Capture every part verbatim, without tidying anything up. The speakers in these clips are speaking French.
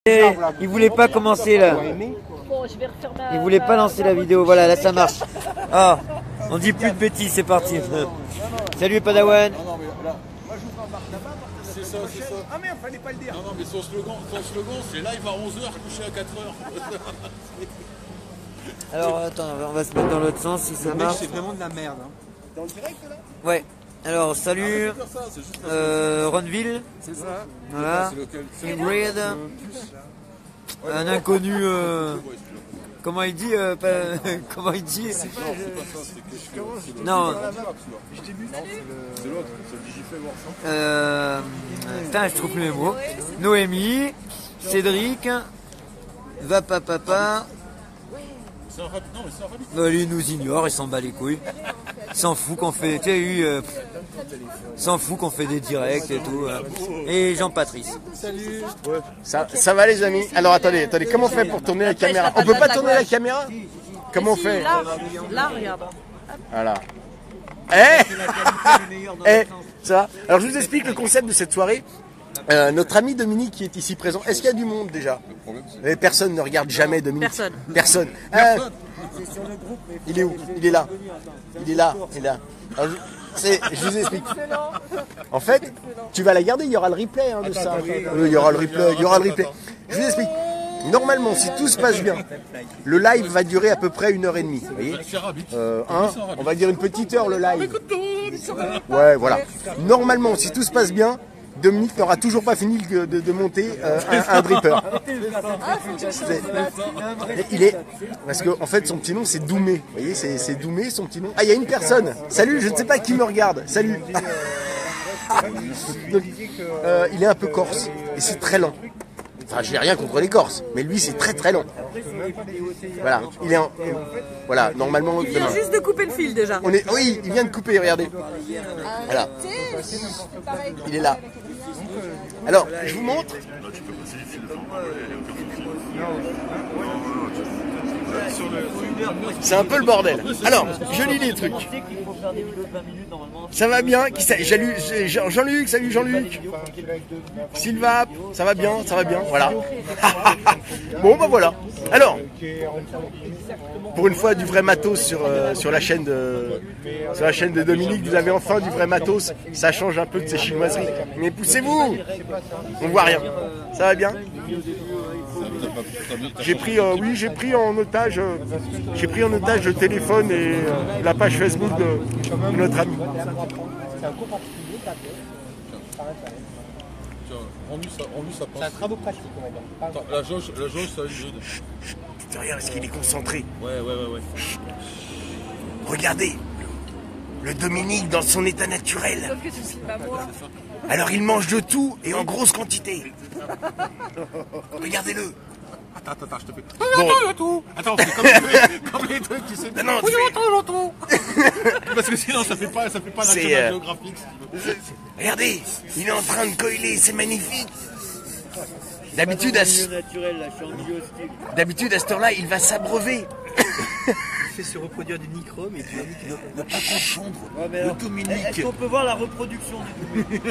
Et il voulait pas commencer là. Il voulait pas lancer la vidéo. Voilà, là ça marche. Ah, on dit plus de bêtises, c'est parti. Salut Padawan. C'est ça, c'est ça. Ah merde, fallait pas le dire. Non, non, mais son slogan, son slogan c'est live à onze heures, couché à quatre heures. Alors attends, on va se mettre dans l'autre sens si ça marche. C'est vraiment de la merde. Hein. Dans le direct là? Ouais. Alors salut, euh, Ronville. C'est ça. Voilà. Ingrid. Un inconnu. Euh, comment il dit euh, pas, comment il dit? Non. Euh, putain, je trouve plus mes mots. Noémie, Cédric, va papa papa. Bah, lui il nous ignore, il s'en bat les couilles. Il s'en fout qu'on fait, tu sais, lui, euh, s'en fout qu'on fait des directs et tout. Hein. Et Jean-Patrice. Salut. Ouais. Ça, ça va les amis? Alors attendez, attendez, comment on fait pour tourner la caméra? On peut pas tourner la caméra? Comment on fait? Là, là, regarde. Voilà. Eh Eh, ça va. Alors je vous explique le concept de cette soirée. Euh, notre ami Dominique qui est ici présent, est-ce qu'il y a du monde déjà? Et personne ne regarde jamais Dominique. Personne. Personne. Euh, il est où? Il est là. Il est là. Il est là. Alors, je, je vous explique. En fait, tu vas la garder, il y aura le replay hein, de ça. Oui, il y aura le replay, il y aura le replay. Je vous explique. Normalement, si tout se passe bien, le live va durer à peu près une heure et demie. Vous voyez euh, hein, on va dire une petite heure le live. Ouais, voilà. Normalement, si tout se passe bien, Dominique n'aura toujours pas fini de, de, de monter euh, un, un dripper. Il est parce que en fait son petit nom c'est Doumé. Vous voyez, c'est Doumé son petit nom. Ah, il y a une personne. Salut, je ne sais pas qui me regarde. Salut. Donc, euh, il est un peu corse et c'est très lent. Enfin, je n'ai rien contre les Corses, mais lui c'est très très lent. Voilà, il est en... Voilà, normalement. Il vient juste de couper le fil déjà. On est... Oui, il vient de couper, regardez. Voilà. Il est là. Alors, je vous montre. C'est un peu le bordel. Alors, je lis les trucs. Ça va bien? Jean-Luc, salut Jean-Luc. Sylva, ça va bien, ça va bien, voilà. Bon, bah voilà. Alors, pour une fois du vrai matos sur, euh, sur, la chaîne de, sur la chaîne de Dominique, vous avez enfin du vrai matos. Ça change un peu de ces chinoiseries. Mais poussez-vous! On voit rien. Ça va bien? J'ai pris, euh, oui, j'ai pris en otage, euh, j'ai pris en otage le téléphone et euh, la page Facebook de, de notre ami. C'est un travaux pratique, on va dire. Attends, la jauge, la jauge, ça aide. Chut, regarde, parce qu'il est concentré. Ouais, ouais, ouais, ouais. Chut. Regardez, le Dominique dans son état naturel. Sauf que tu me filmes à moi. Alors il mange de tout et en grosse quantité. Regardez-le. Attends, attends, attends, je te fais. Bon. Attends, tout. Attends, c'est comme, comme les trucs, tu sais. Non, non, oui, fais... attends, attends. Parce que sinon, ça fait pas, ça fait pas la chaîne euh... géographique. Regardez, il est en train de coiler, c'est magnifique. D'habitude, à ce... d'habitude à cette heure-là, il va s'abreuver. Il fait se reproduire du nichrome et tu as dit qu'il ne pas confondre ouais, le Dominique. Est-ce qu'on peut voir la reproduction du Dominique?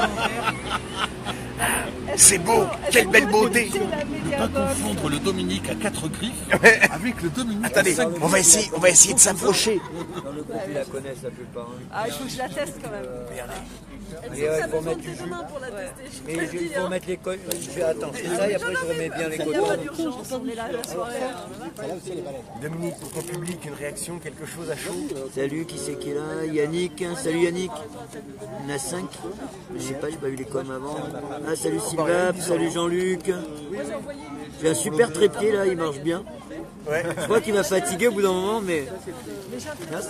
C'est beau, quelle belle beauté. Ne pas confondre le Dominique à quatre griffes ouais. avec le Dominique. Attendez, à cinq on va essayer, on va essayer de s'approcher. Dans le groupe, ils la connaissent la plupart. Hein. Ah, il faut que je la teste quand même. Regardez. Et ouais, pour mettre du jus. Pour la tester. Mais je vais pour mettre les cols. Je vais attendre, c'est ça et après je remets bien les Il n'y a pas cotons. d'urgence, on est là la soirée. Dominique, pour qu'on publie une réaction, quelque chose à chaud. Salut, qui c'est qui est là? Yannick, salut Yannick. Il y en a cinq. Je sais pas, j'ai pas vu les coms avant. Ah, salut Sylvain, salut Jean-Luc. J'ai un super trépied là, il marche bien. Ouais. Je crois qu'il va fatiguer au bout d'un moment, mais. Merci.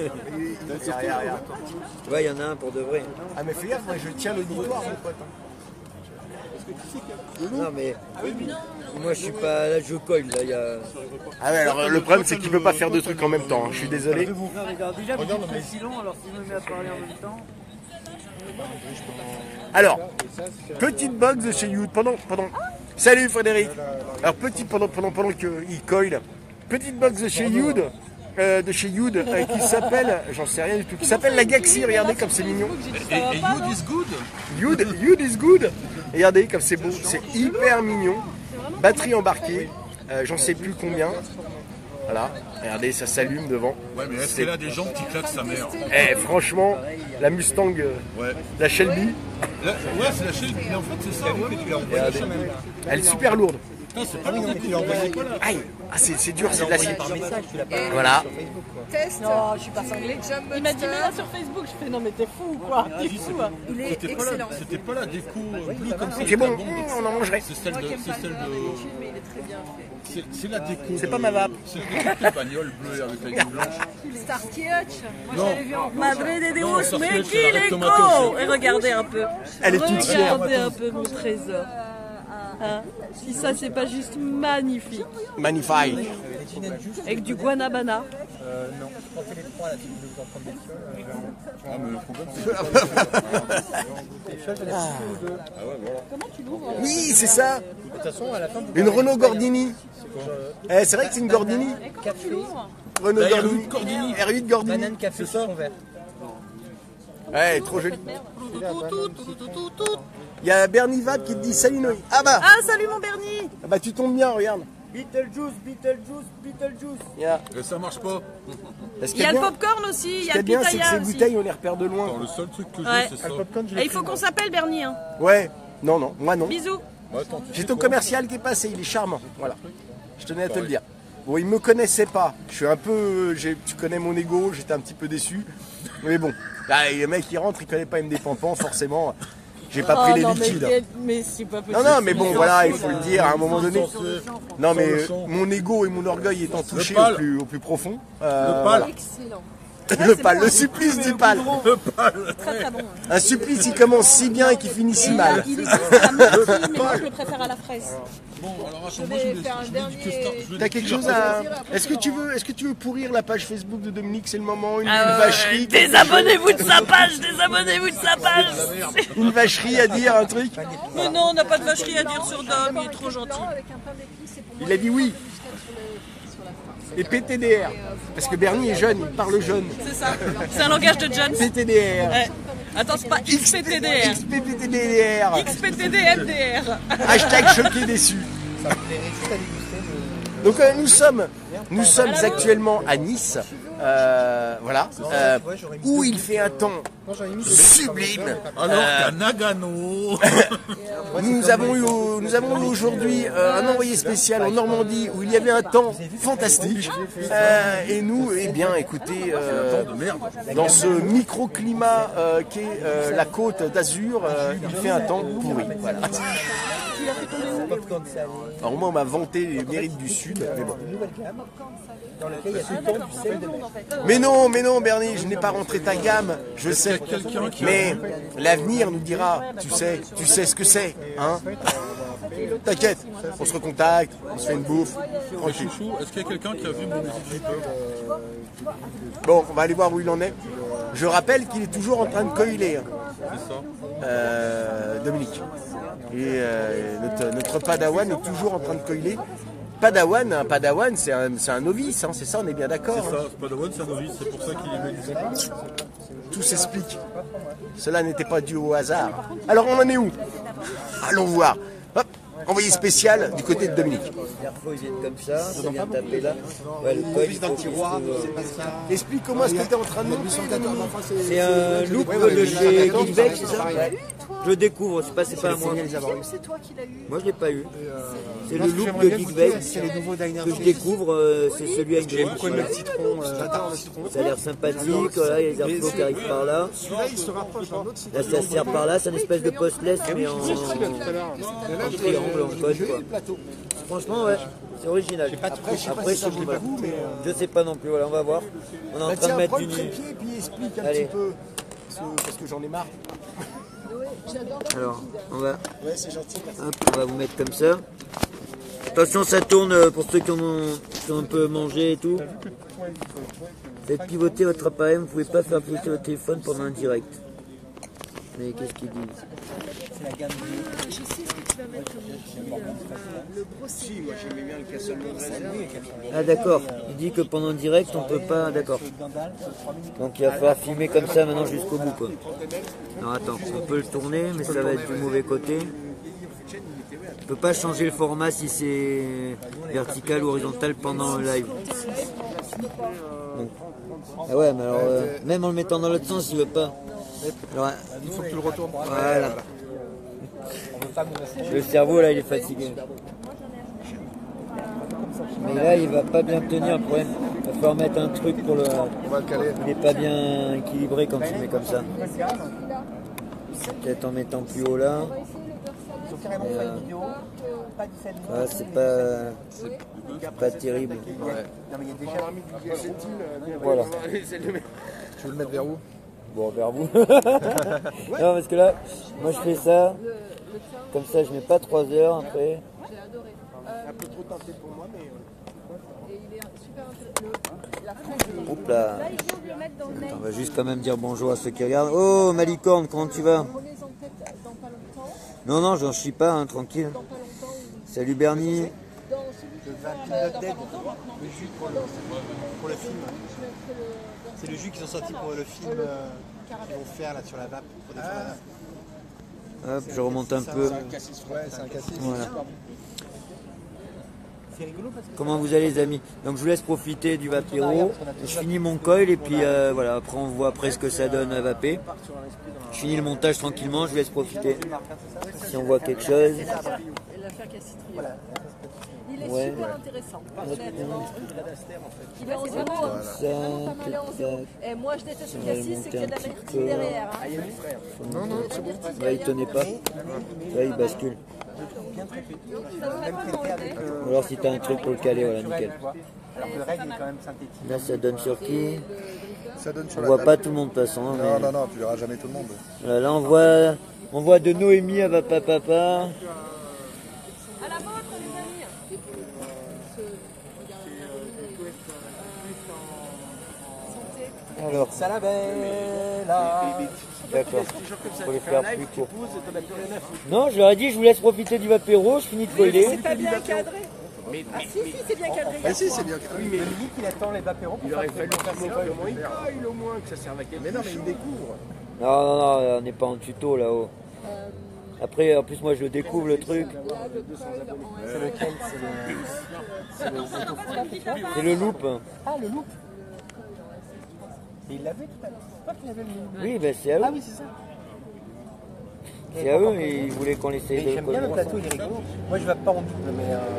Tu vois, il y en a un pour de vrai. Ah, mais fais gaffe, moi je tiens l'auditoire, mon pote. Non, mais. Moi je suis pas. Là, je colle. Là, il y a. Ah, ouais, alors le problème c'est qu'il peut pas faire deux trucs en même temps. Hein. Je suis désolé. Déjà, vous êtes très si long, alors si vous me mettez à parler en même temps. Alors, petite box de chez Youd. Pendant, pendant. Salut Frédéric. Alors petit pendant pendant pendant qu'il coille. Petite box de chez Youd, euh, de chez Youd, euh, qui s'appelle, j'en sais rien du tout, qui s'appelle la Gaxi. Regardez comme c'est mignon. Et, et Youd is good. Youd, Youd is good. Regardez comme c'est beau, c'est hyper mignon. batterie embarquée, euh, j'en sais plus combien. Voilà, regardez, ça s'allume devant. Ouais, mais est-ce qu'elle a des jambes qui claquent sa mère? Eh, franchement, la Mustang, euh, Ouais. la Shelby, La- Ouais, c'est la chaîne, mais en fait, c'est ça. Ouais. elle est super lourde. Putain, c'est pas rien que tu l'as envoyé pas là. Aïe, ah, c'est c'est dur, c'est de l'acier. Voilà. Test. Non, je suis pas cinglée. Il m'a dit mais là sur Facebook, je fais non mais t'es fou ou quoi? T'es fou. Hein. Il est C'était pas la- excellent. C'était pas la déco euh, bleue comme ça. C'est bon, Bon, on en mangerait. C'est celle de. C'est celle de. Mais il est très bien fait. C'est c'est la déco. C'est de- pas ma vape. C'est la déco de bagnole bleue avec la gueule blanche. Starkey Hutch. Moi Non. je l'avais vu en Madre de Non, Dios, Starkey mais Hutch, c'est qu'il la est Red con. Tomato. Et regardez un peu. Elle est toute fière. Regardez un peu mon trésor. Hein, si ça c'est pas juste magnifique. Magnifique. Avec du guanabana. Ah, mais le problème, c'est Oui, c'est ça. Une Renault Gordini. Eh, c'est vrai que c'est une Gordini. Renault La Gordini. R huit Gordini. Banane, café, citron vert. Ouais, trop joli. Il y a Bernie Vape qui te dit salut Noé. Ah bah, Ah salut mon Bernie. ah bah tu tombes bien, regarde. Beetlejuice, Beetlejuice, Beetlejuice. Il y a- Et ça marche pas. Est-ce Il y a qu'il le bien- popcorn aussi, il Ce y qui a est le bien, c'est que pitaya ces aussi. bouteilles, on les repère de loin. Attends, le seul truc que j'ai, Ouais. c'est ça. Et il faut qu'on s'appelle Bernie. Hein. Ouais, non, non, moi non. Bisous. Bah, attends, tu J'ai sais ton quoi commercial qui est passé, il est charmant. Voilà. Je tenais à te le dire. Bon, il me connaissait pas. Je suis un peu. j'ai- Tu connais mon ego, j'étais un petit peu déçu. Mais bon, là, le mec il rentre, il connaît pas M D Pampan, forcément. J'ai pas pris Oh les non, liquides. Mais, mais c'est pas possible. Non, non, mais bon, voilà, il faut le dire à un moment donné. Non, mais le son. mon ego et mon orgueil étant touchés pal. au plus, au plus profond. euh, Le pal. voilà. Excellent. Le pal, le supplice du pal. Très très bon. Un supplice qui commence si bien et qui finit si mal. Il est à myrtille, mais moi je le préfère à la fraise. Bon, alors attends, Je moi je vais voulais faire un je voulais du dernier- custard. je voulais T'as du quelque custard. chose à. Est-ce que tu veux, est-ce que tu veux pourrir la page Facebook de Dominique? C'est le moment. Une, Ah une vacherie. quelque Désabonnez-vous de sa page, désabonnez-vous de sa page. chose Une vacherie à dire, un truc. Mais non, on n'a pas de vacherie à dire sur Dom, il est trop gentil. Il a dit oui. Et P T D R. Parce que Bernie est jeune, il parle jeune. C'est ça, c'est un langage de Jones. P T D R. Ouais. Attends, c'est pas X P T D R. X P P T D R. X P T D M D R. Hashtag choqué déçu. Donc euh, nous sommes, nous sommes actuellement à Nice, euh, voilà, euh, où il fait un temps sublime. Alors Euh, qu'à Nagano. nous avons eu, nous avons eu aujourd'hui euh, un envoyé spécial en Normandie où il y avait un temps fantastique. Euh, et nous, eh bien, écoutez, euh, dans ce microclimat euh, qu'est euh, la côte d'Azur, euh, il fait un temps pourri. Voilà. Alors moi, on m'a vanté les mérites du Sud, mais bon. Mais non, mais non, Bernie, je n'ai pas rentré ta gamme, je sais. Mais l'avenir nous dira, tu sais, tu sais ce que c'est, hein. T'inquiète, on se recontacte, on se fait une bouffe, tranquille. Chouchou, est-ce qu'il y a quelqu'un qui a vu mon musique? Bon, on va aller voir où il en est. Je rappelle qu'il est toujours en train de coiler, hein. C'est ça. Euh, Dominique. Et euh, notre, notre padawan est toujours en train de coiler. Padawan, un padawan, c'est un, c'est un novice, hein, c'est ça, on est bien d'accord. C'est hein. ça, Padawan, c'est un novice, c'est pour ça qu'il est médecin. Tout s'explique. Cela n'était pas dû au hasard. Alors on en est où? Allons voir. Hop, envoyé spécial du côté de Dominique. Les infos, ils viennent comme ça, ça vient taper là. Ouais, le code, il faut qu'il trouve, euh, Explique-moi ce que tu es en train de montrer. C'est un loop de chez Geekbeck, c'est ça? Je le découvre, c'est pas, c'est pas à moi. Moi je l'ai pas eu. C'est le loop de Geekbeck que je découvre, euh, c'est celui avec des voilà. Ça a l'air sympathique, voilà, il y a des airflows qui arrivent par là. Là ça se sert par là, c'est une espèce de postless mais en, en triangle, en code quoi. Franchement ouais, c'est original. Après c'est bon, voilà. Je sais pas non plus, voilà, on va voir. On est en Bah, train tiens, de mettre prends le une... trépied et puis explique un Allez. petit peu. Parce que, parce que j'en ai marre. Alors, on va... Ouais, c'est gentil. merci. Hop, on va vous mettre comme ça. Attention, ça tourne euh, pour ceux qui, en ont, qui ont un peu mangé et tout. Faites pivoter votre appareil, vous ne pouvez pas faire pivoter votre téléphone pendant un direct. Mais qu'est-ce qu'ils disent? Ah d'accord, il dit que pendant le direct on peut pas, d'accord. Donc il va falloir filmer comme ça maintenant jusqu'au bout quoi. Alors attends, on peut le tourner mais ça va être du mauvais côté. peux pas changer le format si c'est vertical ou horizontal pendant le live. Donc, ah ouais, mais alors, euh, même en le mettant dans l'autre sens, il veut pas. Alors, Il faut que tu le retournes. voilà. Le cerveau, là, il est fatigué. Mais là, il va pas bien tenir, le problème. Il va falloir mettre un truc pour le... On va le caler. Il n'est pas bien équilibré quand tu mets comme ça. Peut-être en mettant plus haut là. Et, euh, ah, c'est pas, c'est pas terrible. Voilà. Tu veux le mettre vers où? Bon, vers vous. Non, parce que là, moi je fais ça. Comme ça, je mets pas trois heures après. Un peu trop teinté pour moi, mais. Oups là. On va juste quand même dire bonjour à ceux qui regardent. Oh Malicorne, comment tu vas? Non, non, j'en chie pas, hein, tranquille. Salut Bernie. Le vingt-neuf Dead, le jus pour le, pour le film. C'est le jus qu'ils ont sorti pour le film euh, qu'ils vont faire là sur la vape. Pour des ah. Hop, je remonte un peu. Ouais, c'est un cassis. Voilà. Comment vous allez les amis? Donc je vous laisse profiter du vapéro. Je finis mon coil et puis euh, voilà, après on voit après ce que ça donne à vaper. Je finis le montage tranquillement, je vous laisse profiter. Si on voit quelque chose. Il est Ouais. super intéressant. Honnêtement. Il est en Ça, tac, Et moi je déteste On le va le cassis, c'est qu'il y a de monter un la petit vertige peu. derrière. Hein. Non, non, c'est bon. là il tenait pas. Là il bascule. Ça devrait pas m'enlever. Ou alors si t'as un truc pour le caler, voilà nickel. Alors que le règle est quand même synthétique. Là ça donne sur qui? Ça donne sur On la voit table. pas tout le monde de toute façon. hein, Non, mais- non, non, tu verras jamais tout le monde. Voilà, là on voit, on voit de Noémie à Papa Papa. À la vôtre les amis. Alors, Salabella. d'accord. Faut les faire plus court. Non, je leur ai dit, je vous laisse profiter du vapéro, je finis de coller. C'est pas bien cadré. Ah si, si, c'est bien cadré. Ah si, c'est bien. Oui, mais Limite, il attend les vapéros pour faire le comment il paille au moins que ça serve à quelque mais non, mais il découvre. Non, non, non, on n'est pas en tuto là-haut. Après, en plus, moi je découvre le truc. C'est lequel? C'est le. C'est le. C'est le loop. Ah, le loop. Et il l'avait tout à l'heure. C'est toi qui l'avais le. Oui, ben c'est à eux. Ah oui, c'est ça. C'est à eux et ils voulaient qu'on essaye Mais de j'aime bien le coller. plateau, il est rigolo. Moi, je vais pas en double, mais. Euh,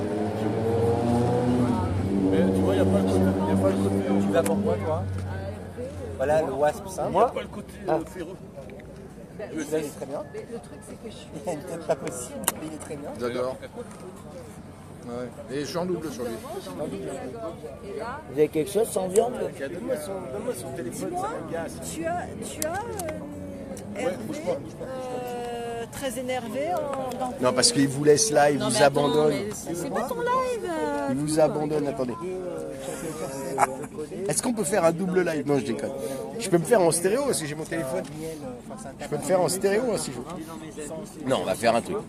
Mais tu vois, il n'y a pas le côté. Y a pas le côté tu vas pour quoi, toi? Voilà, le wasp simple. Moi pas le côté Ah. euh, féreux. Celui-là, il est très bien. Mais le truc c'est que je suis. Il est peut-être pas possible, mais il est très bien. J'adore. Ouais. Et je suis en double sur lui. Et là, Vous avez quelque chose sans viande? Donne-moi son, donne-moi son téléphone, dis-moi, ça m'agace. tu as, tu as euh, Hervé euh, très énervé en, dans Non, parce qu'il vous laisse là, il vous abandonne. C'est pas ton live. euh. Il vous abandonne, attendez. Est-ce qu'on peut faire un double live? Non, je déconne. Je peux me faire en stéréo si j'ai mon téléphone. Je peux me faire en stéréo hein, si je veux. Non, on va faire un truc.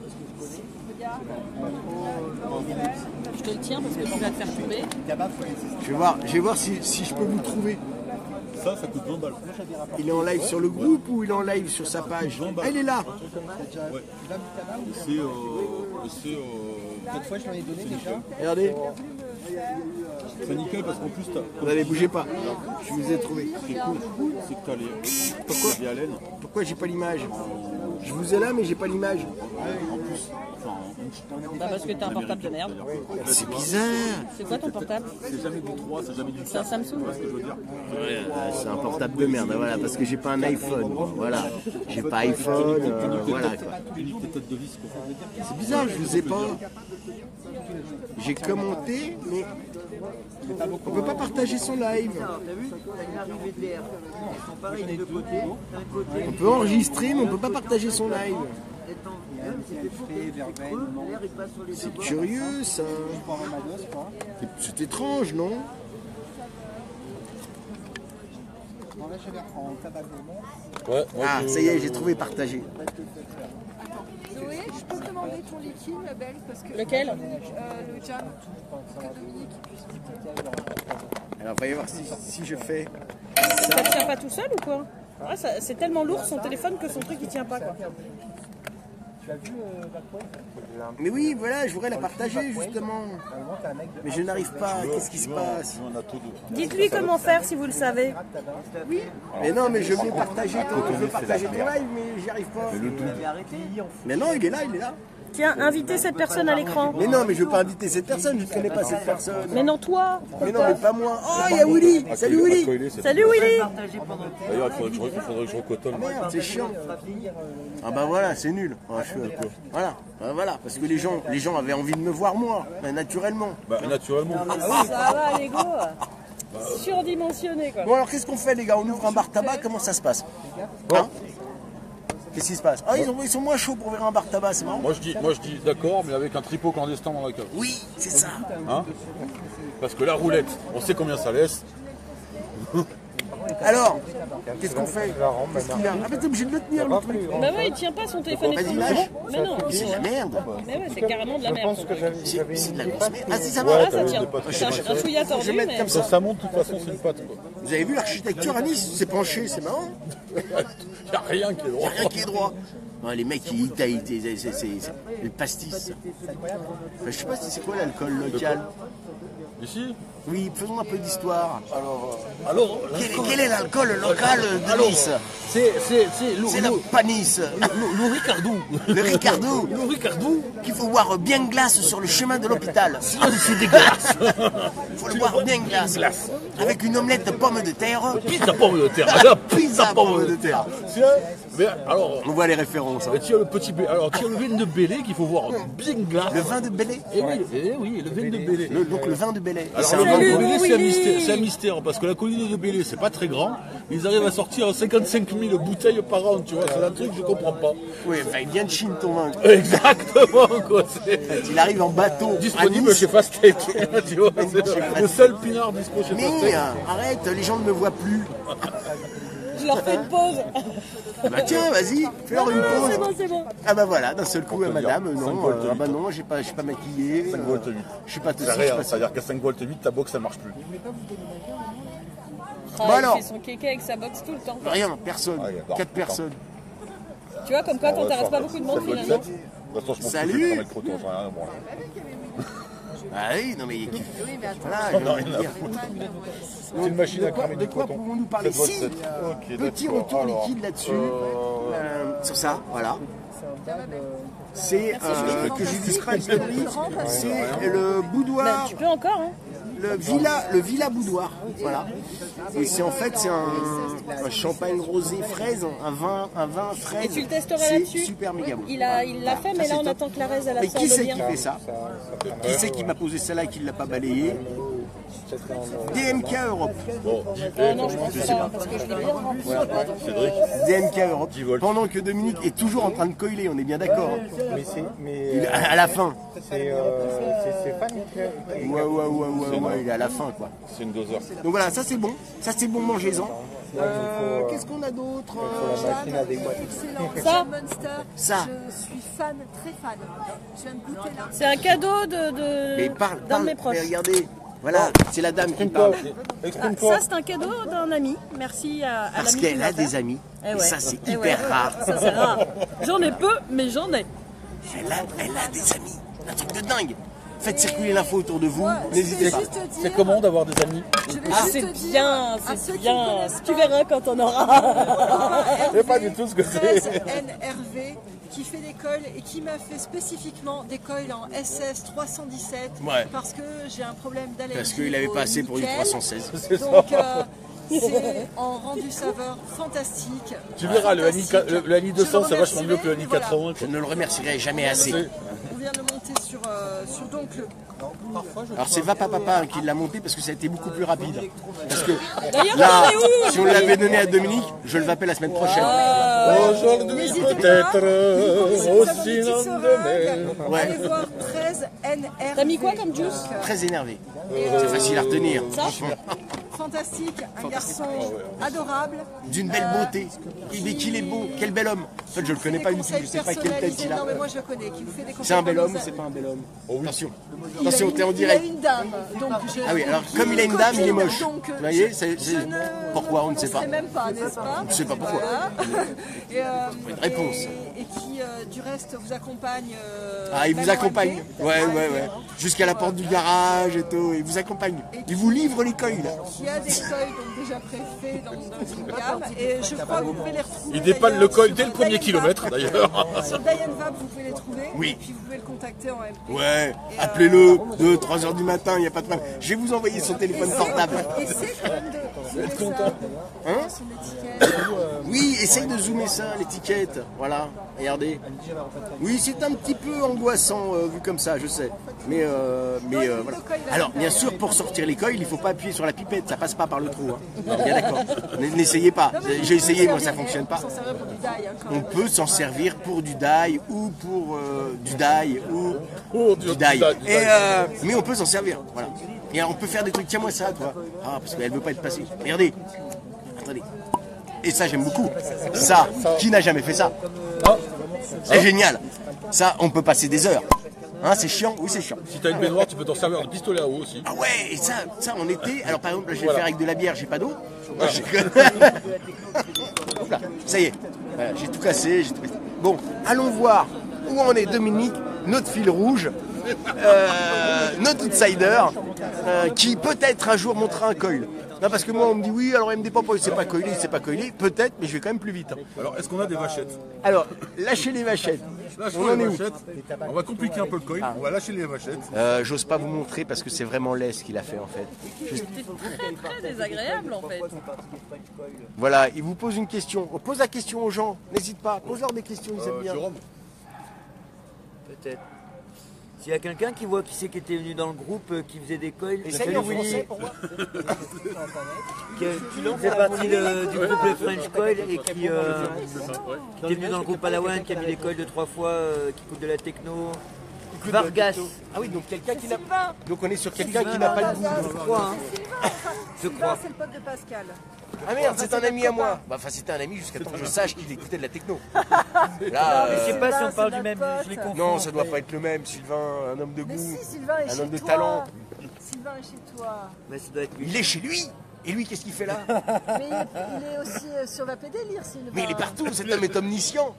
Je te le tiens parce que tu vas te faire tomber. Je vais voir, je vais voir si, si je peux vous trouver. Ça, ça coûte vingt balles. Il est en live sur le groupe ou il est en live sur sa page? Ah, il est là. C'est. Euh, c'est. Euh, Cette fois, je l'en ai donné déjà. Regardez. c'est nickel parce qu'en plus, t'as. Allez, bougez pas. Je vous ai trouvé. Ce qui est cool, c'est que t'as les. Pourquoi les haleines. Pourquoi j'ai pas l'image? Je vous ai là, mais j'ai pas l'image. En plus, enfin, Bah parce que t'as un portable de merde. C'est bizarre. C'est quoi ton portable? c'est jamais du trois, c'est jamais du C'est un quatre. Samsung. Tu vois ce que je veux dire? Ah, c'est un portable de merde, voilà, parce que j'ai pas un iPhone. Voilà, j'ai pas iPhone. euh, voilà quoi. Tu niques tes têtes de vis, quoi. C'est bizarre, je vous ai pas. J'ai commenté, mais on peut pas partager son live. T'as vu? T'as une arrivée de l'air. Ils sont pareils des deux côtés. D'un côté, On peut enregistrer, mais on peut pas partager son live. étant même, c'était pour que c'est creux, l'air il passe sur les deux C'est bords. curieux ça. C'est- C'est étrange, non? Ouais, Ah, ça y est, j'ai trouvé partager. Zoé, je peux te demander ton liquide, la belle, parce que Lequel euh, le jam, que Dominique puisse goûter. Alors, voyez voir si, si je fais. Ça tient pas tout seul ou quoi? Ouais, ça- c'est tellement lourd son téléphone que son truc il tient pas quoi. Tu Mais oui, voilà, je voudrais la partager justement. Mais je n'arrive pas, qu'est-ce qui se passe? Dites-lui comment faire si vous le savez. Mais non, mais je veux partager ton, je veux partager ton live, mais j'y arrive pas. Mais non, il est là, il est là. Tiens, invitez cette personne à l'écran. Mais non, mais je veux pas inviter cette personne, je ne connais pas cette personne. Mais non, toi. Mais non, mais pas moi. Oh, il y a Willy. Salut Willy. Salut Willy. D'ailleurs, il faudrait que je, il faudrait que je recotonne. C'est chiant. Ah bah voilà, c'est nul. Ah, je suis... Voilà, bah, voilà, parce que les gens, les gens avaient envie de me voir moi, bah, naturellement. Bah, naturellement. Ça va, les gars. Surdimensionné, quoi. Bon alors, qu'est-ce qu'on fait, les gars? On ouvre un bar tabac, comment ça se passe? Hein? Qu'est-ce qui se passe? Ah, ils, ont, ils sont moins chauds pour ouvrir un bar tabac, c'est marrant. Moi je dis, moi je dis d'accord, mais avec un tripot clandestin dans la cave. Oui, c'est ça. Hein? Parce que la roulette, on sait combien ça laisse. Alors, qu'est-ce qu'on fait? Qu'est-ce qu'il a? Ah, mais t'es obligé de le tenir, le truc. Bah ouais, il tient pas son téléphone. Vas-y, lâche. Mais non. C'est de la merde. Mais ouais, c'est carrément de la merde. C'est c'est de la grosse merde. Ah, si ça Là, va. ça tient. C'est un, un chouïa tordu, Je vais mettre mais... comme Ça, ça. ça monte, de toute façon, c'est une patte. Quoi. Vous avez vu l'architecture à Nice? C'est penché, c'est marrant. Il n'y a rien qui est droit. Rien qui est droit. Non, les mecs, ils taillent, c'est le pastis. Enfin, je sais pas si c'est quoi l'alcool local. Ici? Oui, faisons un peu d'histoire. Alors, euh, alors Quel, quel est l'alcool local de alors, Nice? c'est c'est c'est le, C'est le, le panis, le, le Ricardou. le Ricardou, Le Ricardou. qu'il faut boire bien glace sur le chemin de l'hôpital. Sinon, c'est dégueulasse. Il faut le boire bien glace. Avec une omelette de pommes de terre. Pizza pomme de terre. La Pizza pizza pommes de terre. Tiens, mais alors, On voit les références. hein. mais tiens le petit bé- alors tiens le vin de Bélé qu'il faut voir bien glace. Le vin de Bélé. Eh oui, eh oui, le vin de Bélé. Le- donc le vin de Bélé. Alors C'est le un vin vin de de- Bélé, c'est un Willy. mystère, c'est un mystère parce que la colline de Bélé, c'est pas très grand. Ils arrivent à sortir cinquante-cinq mille bouteilles par an, tu vois. C'est un truc que je comprends pas. Oui, enfin, il vient de Chine ton vin. Exactement, quoi. C'est Il arrive en bateau. à disponible Nice. chez Fastech. Tu vois, c'est le seul pinard dispo chez Mais Fastech. euh, arrête, les gens ne me voient plus. Je leur fais une pause. Bah tiens, vas-y, fais-leur une C'est pause. bon, c'est bon. Ah bah voilà, d'un seul coup, euh, madame, cinq non, volts euh, ah bah non, j'ai pas, j'ai pas maquillé. cinq euh, volts huit. Je suis pas tout C'est je suis rien, pas c'est-à-dire qu'à cinq volts huit, ta box ça marche plus. Ah, Bon, alors. il fait son kéké avec sa box tout le temps. Rien, personne. Ah, il y a pas- Quatre personnes. Tu vois, comme quoi, t'intéresses pas beaucoup de monde, cinq volts finalement. sept. De toute façon, je m'en fous, Salut. je vais prendre le croton, j'en ai rien à branler. Ah oui, non mais. Voilà, Non, je rien veux à dire. C'est une machine à cramer De du quoi coton. pouvons-nous parler? sept volts Si, sept. Ok, petit d'accord. retour Alors, liquide là-dessus. euh, Euh, sur ça, voilà. C'est euh, que je dis pas de conneries, c'est le Bah, boudoir, tu peux encore, hein. le villa, le villa boudoir, voilà. Et c'est en fait c'est un, un champagne rosé fraise, un vin, un vin fraise. Et tu le testeras C'est là-dessus. super méga bon. Il a, il l'a fait, mais Ça, là, c'est on top. attend que la raise, elle Mais absorbe qui c'est bien. qui fait ça? Qui c'est qui m'a posé celle-là et qui ne l'a pas balayé? D M K Europe. Bon, Euh, non, je pense pas, parce que je l'ai bien rempli. Cédric, D M K Europe. dix volts. Pendant que Dominique est toujours en train de coiler, on est bien d'accord. Mais c'est. Mais. Il est à la fin. C'est. euh, C'est c'est Fanny qui. Ouais, ouais, ouais, ouais, ouais, il est à la fin quoi. c'est une doseur. Donc voilà, ça c'est bon. Ça c'est bon, mangez-en. Euh, Qu'est-ce qu'on a d'autre? La machine adéquate. Excellent. Ça Monster. Ça. Je suis fan, très fan. Je viens de goûter là. C'est un cadeau de, de, Mais parle, d'un parle. de mes proches. Mais regardez, voilà, c'est la dame qui parle. Ah, Exprime-toi. ça, c'est un cadeau d'un ami. Merci à, à Parce l'ami qui qu'elle me l'a a des fait. amis. Eh Et ouais. ça c'est Eh hyper ouais. rare. Ça, c'est rare. J'en ai peu, mais j'en ai. Elle a, elle a des amis. Un truc de dingue. Faites circuler l'info autour de vous. Moi, je N'hésitez vais pas. juste te dire. C'est comment d'avoir des amis? Je vais Ah, juste c'est te dire bien, à c'est ceux qui bien. connaissent Tu verras quand on aura. Je sais pas du tout ce que c'est. treize N R V qui fait des coils et qui m'a fait spécifiquement des coils en S S trois cent dix-sept Ouais. parce que j'ai un problème d'allergie. Parce qu'il avait au pas assez pour du nickel. trois cent seize. Donc euh, c'est en rendu saveur fantastique. Tu verras, le Ani, Fantastique. le, le Ani deux cents, Je c'est le vachement mieux que le Ani remercierai, quatre-vingts. Je ne le remercierai jamais assez. On vient de le monter sur, euh, sur donc le. Alors c'est Va Papa Papa qui l'a monté parce que ça a été beaucoup plus rapide. Parce que D'ailleurs, là, on est où si on l'avait donné à Dominique, je le vappelle la semaine prochaine. Aujourd'hui, N'hésitez pas. peut-être, Ça vous aussi dit non seringue. demain. Ouais. Allez voir treize N R V. T'as mis quoi comme juice? Très énervé. C'est facile à retenir. Ça Fantastique, un garçon adorable. D'une belle beauté. Il dit qu'il est beau, quel bel homme. En fait, je le connais Des pas du tout, conseils je sais pas quelle tête il personnalisés. Non, mais a. moi je le connais. Qui vous fait des conseils C'est un bel homme ou personnalisés. c'est pas un bel homme? Attention. Il a Attention, une- t'es en Il direct. a une dame. Donc je, Ah oui, alors qui comme il a une dame, il est moche. donc, Vous voyez, c'est- je c'est- ne pourquoi on ne sait pas. même pas, n'est-ce pas? On ne sait pas pourquoi. Voilà. Et, euh, une réponse. Et, et qui euh, du reste vous accompagne. Euh, Ah, il même vous en accompagne. M P. Ouais, ouais, ouais. Jusqu'à la porte du garage et tout. Il vous accompagne. Il vous livre les coils. Qui a des coils donc déjà préfaits dans, dans une gamme et je crois que vous pouvez les retrouver. Il dépanne le d'ailleurs, coil sur dès le premier Diane kilomètre Vap. d'ailleurs. Sur Diane Vap, vous pouvez les trouver. Oui. Et puis vous pouvez le contacter en M P. Ouais, Et, euh, appelez-le, deux, trois heures du matin, il n'y a pas de problème. Je vais vous envoyer son téléphone portable. Essaye quand même de zoomer ça. Hein Son étiquette. Oui, essaye de zoomer ça, l'étiquette. Voilà, regardez. Oui, c'est un petit peu angoissant euh, vu comme ça, je sais. Mais, euh, mais euh, voilà. Alors, bien sûr, pour sortir les coils, il ne faut pas appuyer sur la pipette, ça passe pas par le trou. Hein. Bien d'accord. N- N'essayez pas. J'ai essayé, moi ça fonctionne pas. On s'en servir pour du die, hein, quand On même. peut s'en servir pour du die ou pour euh, du die ou Oh, du du- die. du die, du Et, die. euh, mais on peut s'en servir, voilà. Et on peut faire des trucs, tiens-moi ça, toi. Ah, parce qu'elle veut pas être passée. Regardez. Attendez. Et ça, j'aime beaucoup. Ça, qui n'a jamais fait ça? C'est génial. Ça, on peut passer des heures. Hein, c'est chiant? Oui, c'est chiant. Si t'as une baignoire, tu peux t'en servir de pistolet à eau aussi. Ah ouais, et ça, ça en été, alors par exemple, là, je vais Voilà. faire avec de la bière, j'ai pas d'eau. Oula, ça y est, Voilà, j'ai tout cassé, j'ai tout cassé. Bon, allons voir où en est Dominique, notre fil rouge, euh, notre outsider, euh, qui peut-être un jour montera un coil. Non, parce que moi, on me dit oui, alors M D Pop, il sait pas coiler, il sait pas coiler. Peut-être, mais je vais quand même plus vite. hein. Alors, est-ce qu'on a des vachettes? Alors, lâchez les vachettes. Lâchons On en les est où? vachettes. On va compliquer un peu le coil. On va lâcher les vachettes. Euh, J'ose pas vous montrer parce que c'est vraiment laid ce qu'il a fait en fait. C'était très très désagréable en fait. Voilà, il vous pose une question. Pose la question aux gens, n'hésite pas, pose-leur des questions, ils aiment Euh, bien. Jérôme, Peut-être. S'il y a quelqu'un qui voit qui c'est qui était venu dans le groupe, euh, qui faisait des coils, Essaye salut en Willy, français pour moi. qui euh, fait partie de- du groupe Les French Coil et qui, euh, qui était venu dans le groupe Palawan, qui a mis des coils de trois fois, euh, qui coûte de la techno. Vargas, Ah oui, donc quelqu'un qui n'a pas. Donc on est sur quelqu'un qui n'a pas de goût. je crois. Hein. Je Sylvain, crois. c'est le pote de Pascal. Ah merde, c'est un ami à moi. Bah, enfin, c'était un ami jusqu'à temps que je sache qu'il écoutait de la techno. Là, Mais je euh, sais pas si on c'est parle du notre même, pote. je les confonds. non, ça doit pas être le même, Sylvain, un homme de Mais goût, si, Sylvain est un chez homme de toi. talent. Sylvain est chez toi. Mais ça doit être lui. Il est chez lui. Et lui, qu'est-ce qu'il fait là? Mais il est, il est aussi euh, sur Va P Délire, Sylvain. Mais il est partout, cet homme est omniscient.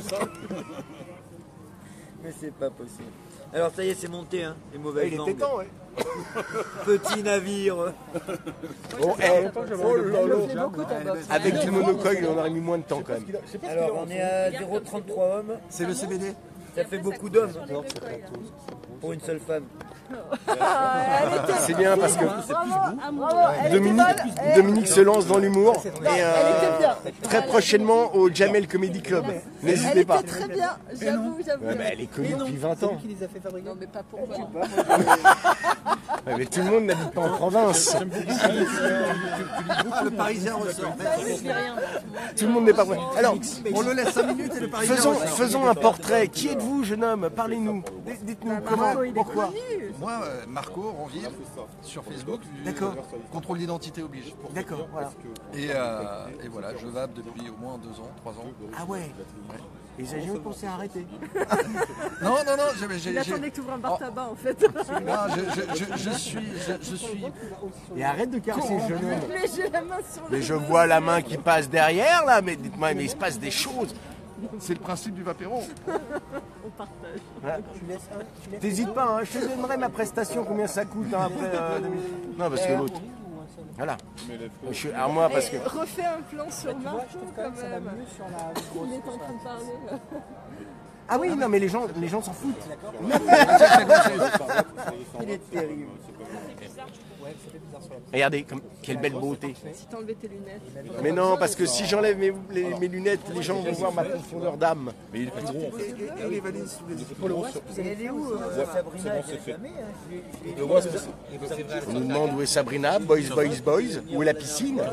Mais c'est pas possible. Alors ça y est, c'est monté, hein, les mauvaises Il langues. était temps, ouais. Petit navire. Bon, eh, oh là là. Beaucoup ta box. Avec du monocoil, on aurait mis moins de temps quand même. Alors on est à zéro virgule trente-trois hommes. C'est le C B D. Ça fait beaucoup d'hommes pour une seule femme. C'est bien parce que Bravo, elle était Dominique, bonne. Eh, Dominique se lance dans l'humour. Et elle euh, était bien. très prochainement au Jamel Comedy Club. Elle N'hésitez pas. était très bien, j'avoue, j'avoue. Ouais, mais elle est connue depuis vingt ans. Qui les a fait fabriquer. Non, mais pas pour moi. Ouais, mais tout le monde n'habite pas en province. Ah, le Parisien ressort. Tout le monde n'est pas vrai. Alors, On le laisse cinq minutes et le Parisien faisons, ressort. faisons un portrait. Qui êtes-vous, jeune homme? Parlez-nous. D- Dites-nous comment, pourquoi. Moi, euh, Marco Ronville, sur Facebook. du- D'accord. Contrôle d'identité oblige. pour- D'accord, voilà. Et, euh, et voilà, je vape depuis au moins deux ans, trois ans. Ah ouais. Et j'ai jamais pensé à arrêter. Non, non, non, j'ai... j'ai- Il j'ai- attendait que tu ouvres un bar tabac en fait. Non, je, je- je- je suis... Je, je suis... Et arrête de caresser ce jeune homme. Mais j'ai la main sur le. Mais je vois la main qui passe derrière là, mais dites-moi, mais il se passe des choses. C'est le principe du vapéro. T'hésites pas, hein, je te donnerai ma prestation, combien ça coûte hein, après. euh, deux minutes. Non, parce que l'autre. Voilà. Je suis à moi parce que. Eh, refais un plan sur Marco quand même. Il est en train de parler là. Ah oui, non, mais les gens, les gens s'en foutent. Il est terrible. Regardez, comme, quelle belle beauté. Si t'enlevais tes lunettes. Mais non, parce que si j'enlève mes, les- mes lunettes, les gens vont voir ma profondeur d'âme. mais il est plus gros en fait. Et les valises sous les épaules. Elle est où euh, Sabrina elle est jamais, hein, je l'ai- je l'ai- Le voit ce que c'est. On nous demande où est Sabrina, boys, boys, boys, où est la piscine.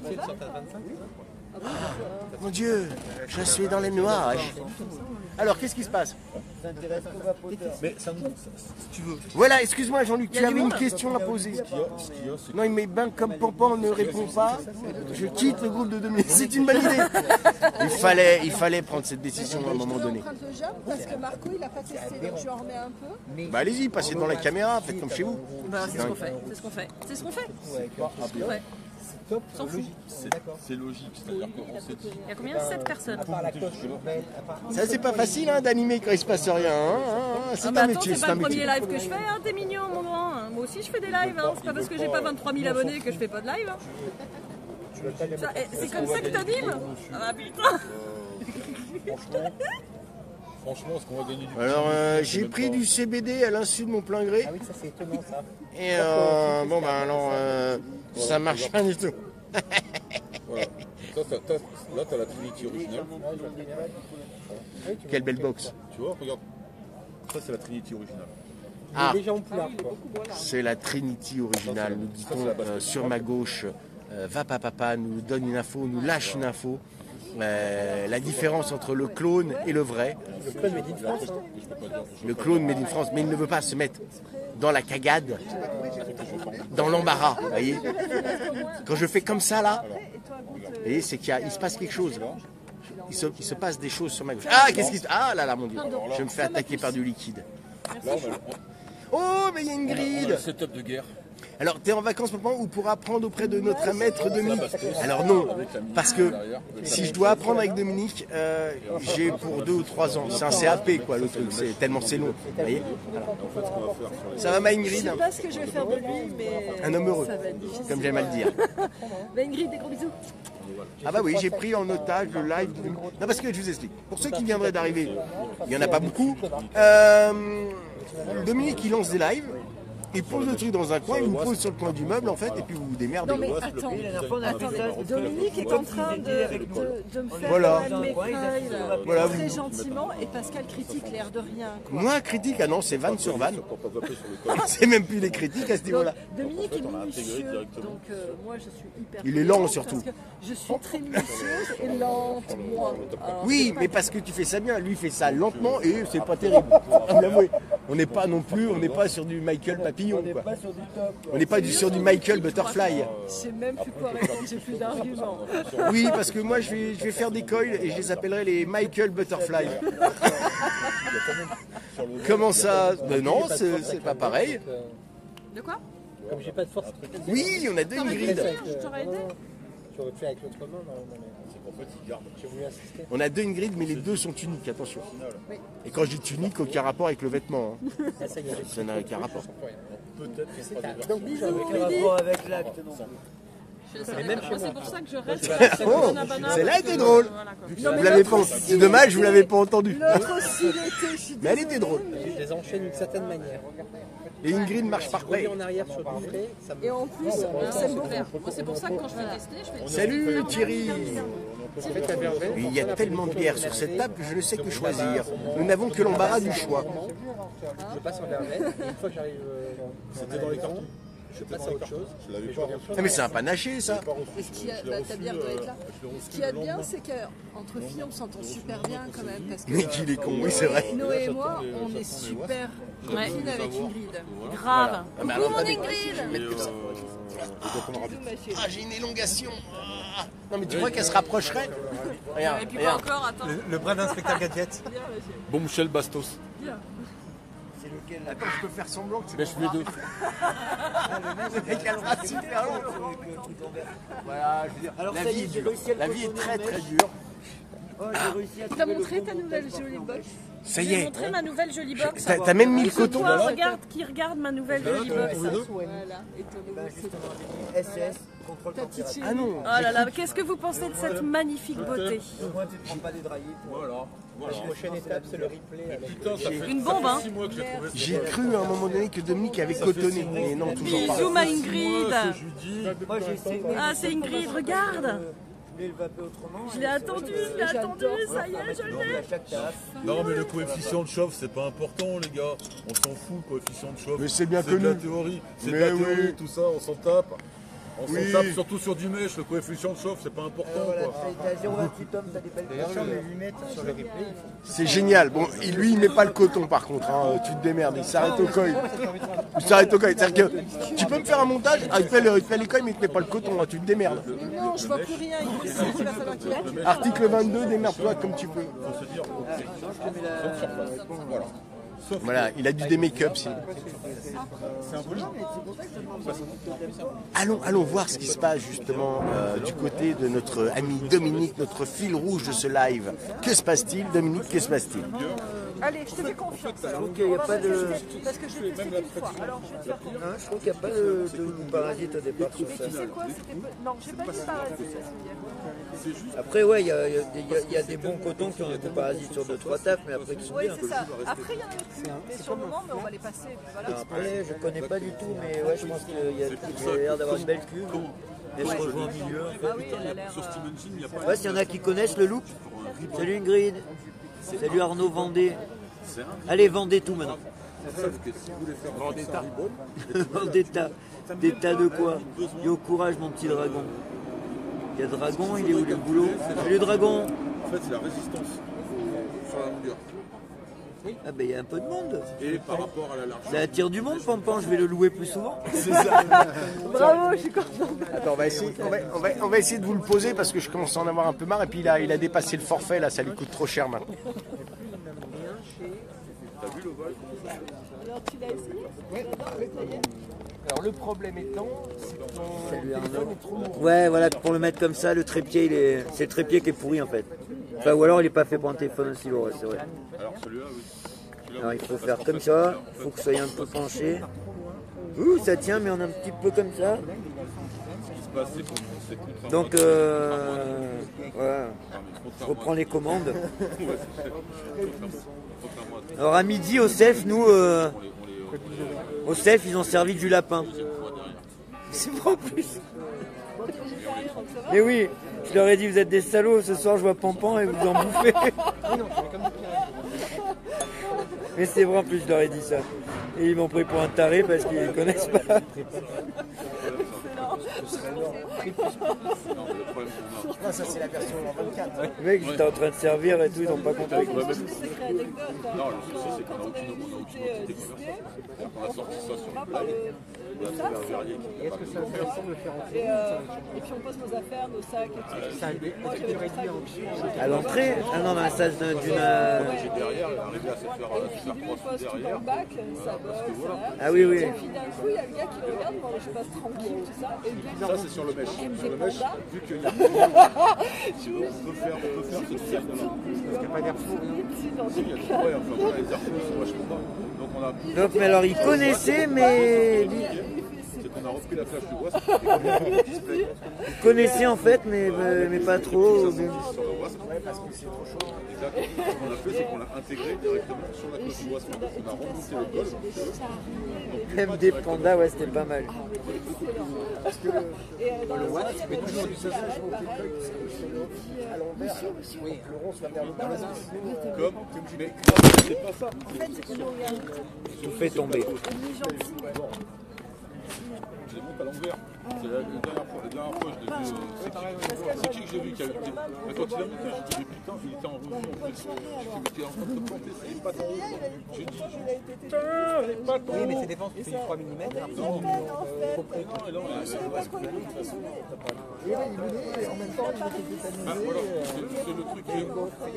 Mon Dieu, je suis dans les nuages. Alors, qu'est-ce qui se passe? Mais ça nous. Si tu veux. Voilà, excuse-moi Jean-Luc, tu avais une question à poser. Non, il met bien comme Pampan ne répond pas. Je quitte le groupe de Dominique. C'est une bonne idée. Il fallait, il fallait prendre cette décision à un moment donné. Tu empruntes le jump parce que Marco il a pas testé donc je lui en remets un peu. Bah allez-y, passez devant la caméra, faites comme chez vous. Bah, c'est ce qu'on fait. C'est ce qu'on fait. C'est ce qu'on fait. C'est ce qu'on fait. C'est top, S'en fout. logique. C'est c'est logique, c'est-à-dire qu'on s'est dit. Il y a combien? sept personnes. À part la coche, mais à part- Ça, c'est pas facile hein, d'animer quand il se passe rien. Hein, hein. C'est Ah un bah attends, métier, c'est c'est pas un le premier métier. live que je fais, hein, t'es mignon mon grand. Moi aussi je fais des lives, hein. C'est pas parce que j'ai pas vingt-trois mille abonnés que je fais pas de live. Hein. Ça, eh, c'est comme ça que t'animes? Ah putain. Franchement, franchement, est-ce qu'on va gagner du Alors, euh, Je sais j'ai même pris pas. du C B D à l'insu de mon plein gré. Ah oui, ça c'est étonnant ça. Et euh, bon, bah alors, euh, ça marche pas du tout. Voilà. Ça, ça, t'as- là, t'as la Trinity originale. Quelle belle box. Tu vois, regarde. Ça, c'est la Trinity originale. Ah, Déjà en poulard quoi. c'est la Trinity originale, nous dit-on euh, sur ma gauche. Euh, va pas papa, nous donne une info, nous lâche une info. Euh, la différence entre le clone et le vrai. Le clone Made in France. Hein. Le clone Made in France, mais il ne veut pas se mettre dans la cagade, dans l'embarras, vous voyez. Quand je fais comme ça là, vous voyez, c'est qu'il y a- il se passe quelque chose. Il se, il se passe des choses sur ma gauche. Ah, qu'est-ce qui se... Ah là là, mon Dieu, je me fais attaquer par du liquide. Là, on a, Oh, mais il y a une on a grille. le setup de guerre. Alors, tu es en vacances maintenant ou pour apprendre auprès de notre maître Dominique? Alors non, parce que si je dois apprendre avec Dominique, euh, j'ai pour deux ou trois ans. C'est un C A P quoi, le truc, c'est tellement c'est long. Vous voyez. Ça va, ma Je Ingrid? sais pas ce que je vais faire de lui, mais Un homme heureux, ça va être difficile. comme j'aime à le dire. Bah, Ingrid, des gros bisous. Ah bah oui, j'ai pris en otage le live. de- Non, parce que je vous explique. Pour ceux qui viendraient d'arriver, il n'y en a pas beaucoup. Euh, Dominique, il lance des lives. Il pose le truc dans un coin, il vous pose sur le coin du meuble en fait, et puis vous vous démerdez. Non mais attends, attends, Dominique est en train de, de, de me faire Voilà. un de mes feuilles, Voilà, très vous- gentiment, et Pascal critique l'air de rien. Quoi. Moi, critique, ah non, c'est vanne sur vanne. C'est même plus des critiques à ce Donc, niveau-là. Dominique est minutieux, donc euh, moi je suis hyper. Il est lent, contente surtout. parce que je suis très minutieuse et lente, moi. Alors, Oui, c'est pas- mais parce que tu fais ça bien. Lui, il fait ça lentement et c'est pas terrible. Faut l'avouer. On n'est pas non plus, on n'est pas sur du Michael Papillon, quoi. On n'est pas du- sur du Michael Butterfly. Je sais même plus quoi répondre, j'ai plus d'arguments. Oui, parce que moi, je vais, je vais faire des coils et je les appellerai les Michael Butterfly. Comment ça? Ben non, c'est c'est pas pareil. De quoi? Comme j'ai pas de force. Oui, on a deux Ingrid. Je t'aurais aidé. Tu aurais fait avec l'autre main, non, non, mais j'ai voulu insister. On a deux Ingrid, mais les deux sont uniques, attention. Et quand je dis unique, aucun rapport avec le vêtement. Hein. Ah, ça y est, Ça n'a aucun rapport. donc bisous, Rapport avec l'acte, non. Et même moi, c'est pour ça que je reste. Oh, celle-là était drôle. Vous l'avez pas, c'est dommage, vous l'avez pas entendu. L'autre aussi l'était, je suis Mais elle était drôle. je les enchaîne d'une certaine manière. Et Ingrid marche par près. En arrière sur du frais, ça me... Et en plus, on s'aime beaucoup. Moi, c'est pour ça que quand je vais tester, je fais. Salut Thierry. Il y a tellement de bières sur cette table que je ne sais que choisir. Nous n'avons que l'embarras du choix. Je passe en verveine, et une fois que j'arrive euh, C'était dans les cartons. je passe à autre chose. Je l'avais Mais je pas reviens reçu. Ah, mais c'est un panaché ça. Et ce qui a, bah, ta bière doit être là. Ce qu'il y a de bien, c'est qu'entre filles, on s'entend super bien quand même. Parce que Mais qu'il est con, oui c'est vrai. Noé et moi, on est super copines avec Ingrid. Grave. Ah, mais alors, Mon attendez. Ingrid. Ah, j'ai une élongation. Ah. Non mais tu crois qu'elle se rapprocherait? Regarde, Et puis pas regarde. encore, attends. Le bras d'inspecteur gadget. Bon, Michel Bastos. Attends, je peux faire semblant que c'est Bêche les deux. le mec a le bras super long. Voilà, je veux dire, Alors, la ça y vie est, est j'ai dure. réussi à le La vie est contourner très en très mèche. dure. Oh, j'ai réussi à T'as trouver le montré bon ta montage nouvelle pour jolie faire. box? Ça Je y vais est. montrer ma nouvelle jolie box. T'as t'as même mis le coton. Toi, regarde, qui regarde ma nouvelle jolie box. Voilà, et ton nouveau c'est S S, contrôle ta petite température. chérie. Ah non. Oh là là, qu'est-ce que vous pensez de cette magnifique beauté? Au moins, tu ne prends pas des draillés. Voilà. Voilà. La prochaine étape, c'est le replay avec... Putain, ça fait Une bombe, hein. six mois que j'ai trouvé ça. J'ai cru à un moment donné que Dominique avait cotonné, mais non, toujours pas. Bisous ma Moi, que Ingrid. je lui dis. Moi, j'ai essayé. Ah, c'est Ingrid, regarde. Je voulais le vaper autrement. Je l'ai attendu, je l'ai attendu, ça y est, je l'ai. À chaque taf. Non, mais le coefficient de chauffe, c'est pas important, les gars. On s'en fout, le coefficient de chauffe. Mais c'est bien C'est de la connu. théorie. C'est de Mais la théorie, oui. tout ça, on s'en tape. On Oui. s'en tape surtout sur du mèche, le coefficient de chauffe, c'est pas important, quoi. T'as zéro virgule vingt-huit tomes, t'as des belles D'ailleurs, pressions. les lunettes sur le replay, il faut... C'est génial. Bon, il- lui, il met pas le coton par contre. Hein. Tu te démerdes. Il s'arrête au coil. Il s'arrête au coil. C'est-à-dire que tu peux me faire un montage. Ah, il fait, le, il fait les coils, mais il te met pas le coton. Hein. Tu te démerdes. Mais non, je vois plus rien. Il va falloir qu'il aille. Article vingt-deux, démerde-toi comme tu peux. Faut se dire, Je te mets la. voilà. Voilà, il a dû des make-up. Si... Allons, allons voir ce qui se passe justement euh, du côté de notre ami Dominique, notre fil rouge de ce live. Que se passe-t-il, Dominique? Que se passe-t-il? Allez, je te fais confiance. Je trouve qu'il n'y a pas de... Parce que je l'ai testé une fois. Alors, je vais te faire confiance. Non, je trouve qu'il n'y a pas de, de parasite au départ sur Mais ça. tu sais quoi, c'était peu... Non, j'ai pas dit parasite, ça se dit. Après, ouais, il y a, il y a des- il y a- il y a des bons cotons qui ont des parasites sur deux trois tafs, mais après qui sont Oui, bien. c'est ça. Après, il y en avait plus. Mais sur le moment, mais on va les passer. et puis voilà. Après, je connais pas du tout, mais ouais, je pense qu'il y a, il a l'air d'avoir une belle cuve. Elle se rejoint au milieu. En fait. Ah oui, elle a l'air... euh, Ouais, s'il y en a qui connaissent le look. Salut Ingrid. Salut Arnaud Vendée. Allez, vendez tout maintenant. Vendetta. Des tas de quoi? Yo, courage, mon petit dragon. Il y a Dragon, il est où le boulot? Salut Dragon. En fait, c'est la résistance sur la longueur. Ah ben il y a un peu de monde. Et par rapport à la largeur. Ça attire du monde, Pampan, je vais le louer plus souvent. Bravo, je suis content. Attends, on va, essayer, on, va, on, va, on va essayer de vous le poser parce que je commence à en avoir un peu marre. Et puis il a, il a dépassé le forfait, là, ça lui coûte trop cher maintenant. Alors, tu l'as essayé? Alors le problème étant, c'est que ton téléphone est trop lourd. Ouais, voilà, pour le mettre comme ça, le trépied, il est... c'est le trépied qui est pourri en fait. Enfin, ou alors il est pas fait pour un téléphone aussi lourd, c'est vrai. Alors celui-là, oui. Alors il faut faire comme ça, il faut que vous soyez un peu penché. Ouh, ça tient, mais on a un petit peu comme ça. Donc, euh, voilà. Je reprends les commandes. Alors à midi, au self, nous, euh, au self, ils ont servi du lapin. C'est pas en plus. Mais oui, je leur ai dit, vous êtes des salauds, ce soir je vois Pampan et vous en bouffez. Mais c'est vrai, en plus, je leur ai dit ça. Et ils m'ont pris pour un taré parce qu'ils ne connaissent pas. Non, ça c'est la version vingt-quatre. Le mec, j'étais en train de servir et tout, ils n'ont pas compris. Non, le souci, c'est qu'on n'a aucune, on a aucune entité commerciale. On a sorti ça sur le blague. On a trouvé un verrier qui Est-ce que c'est intéressant de le faire en Et, euh, et puis on pose nos affaires, nos sacs et tout. Ça a Moi j'avais tout ça, donc je suis... À l'entrée? Ah non, dans la salle d'une... euh, derrière, elle est arrivée à se faire, à se faire Puis trois on sous pose tout dans derrière. le bac, ça bosse, ça va. Ah oui, oui. Et puis d'un coup, il y a le gars qui regarde, moi je passe tranquille, tout ça. Et puis, Ça, c'est sur le mèche. Sur le mèche, vu qu'il y a... On peut faire, on peut faire cette scène là. Il n'y a pas d'air fou. Si, il y a des ouais, enfin, voilà, les arcs sont vachement bas. Donc on a... Donc, mais alors, ils connaissaient, mais... C'est qu'on a repris la flash du bois, c'est display. Ils connaissaient en fait, mais, euh, mais pas trop. Sur le wasp, parce que c'est trop chaud. Exact. Ce qu'on a fait, c'est qu'on l'a intégré directement sur la cloche du wasp. Donc on a remonté le col. M D Panda, ouais, c'était pas mal. Le watt, tu mets toujours du sauvage au téléphone. À l'envers. Oui, le rond soit vers le bas. Comme, mais c'est pas ça. Tout fait tomber. Je les monte à l'envers. C'est la, la dernière fois, la dernière fois je l'ai vu. euh, C'est qui que j'ai vu qui a eu des... Mais quand il a monté, j'ai dit putain, il était en revue en plus. J'ai dit, mais tu es en train de te planter, c'est pas ton haut. J'ai dit, putain, les pas ton Oui, mais haut. c'est défense, tu fais du trois millimètres. Non, non, non, bah, voilà, c'est c'est le truc qui est...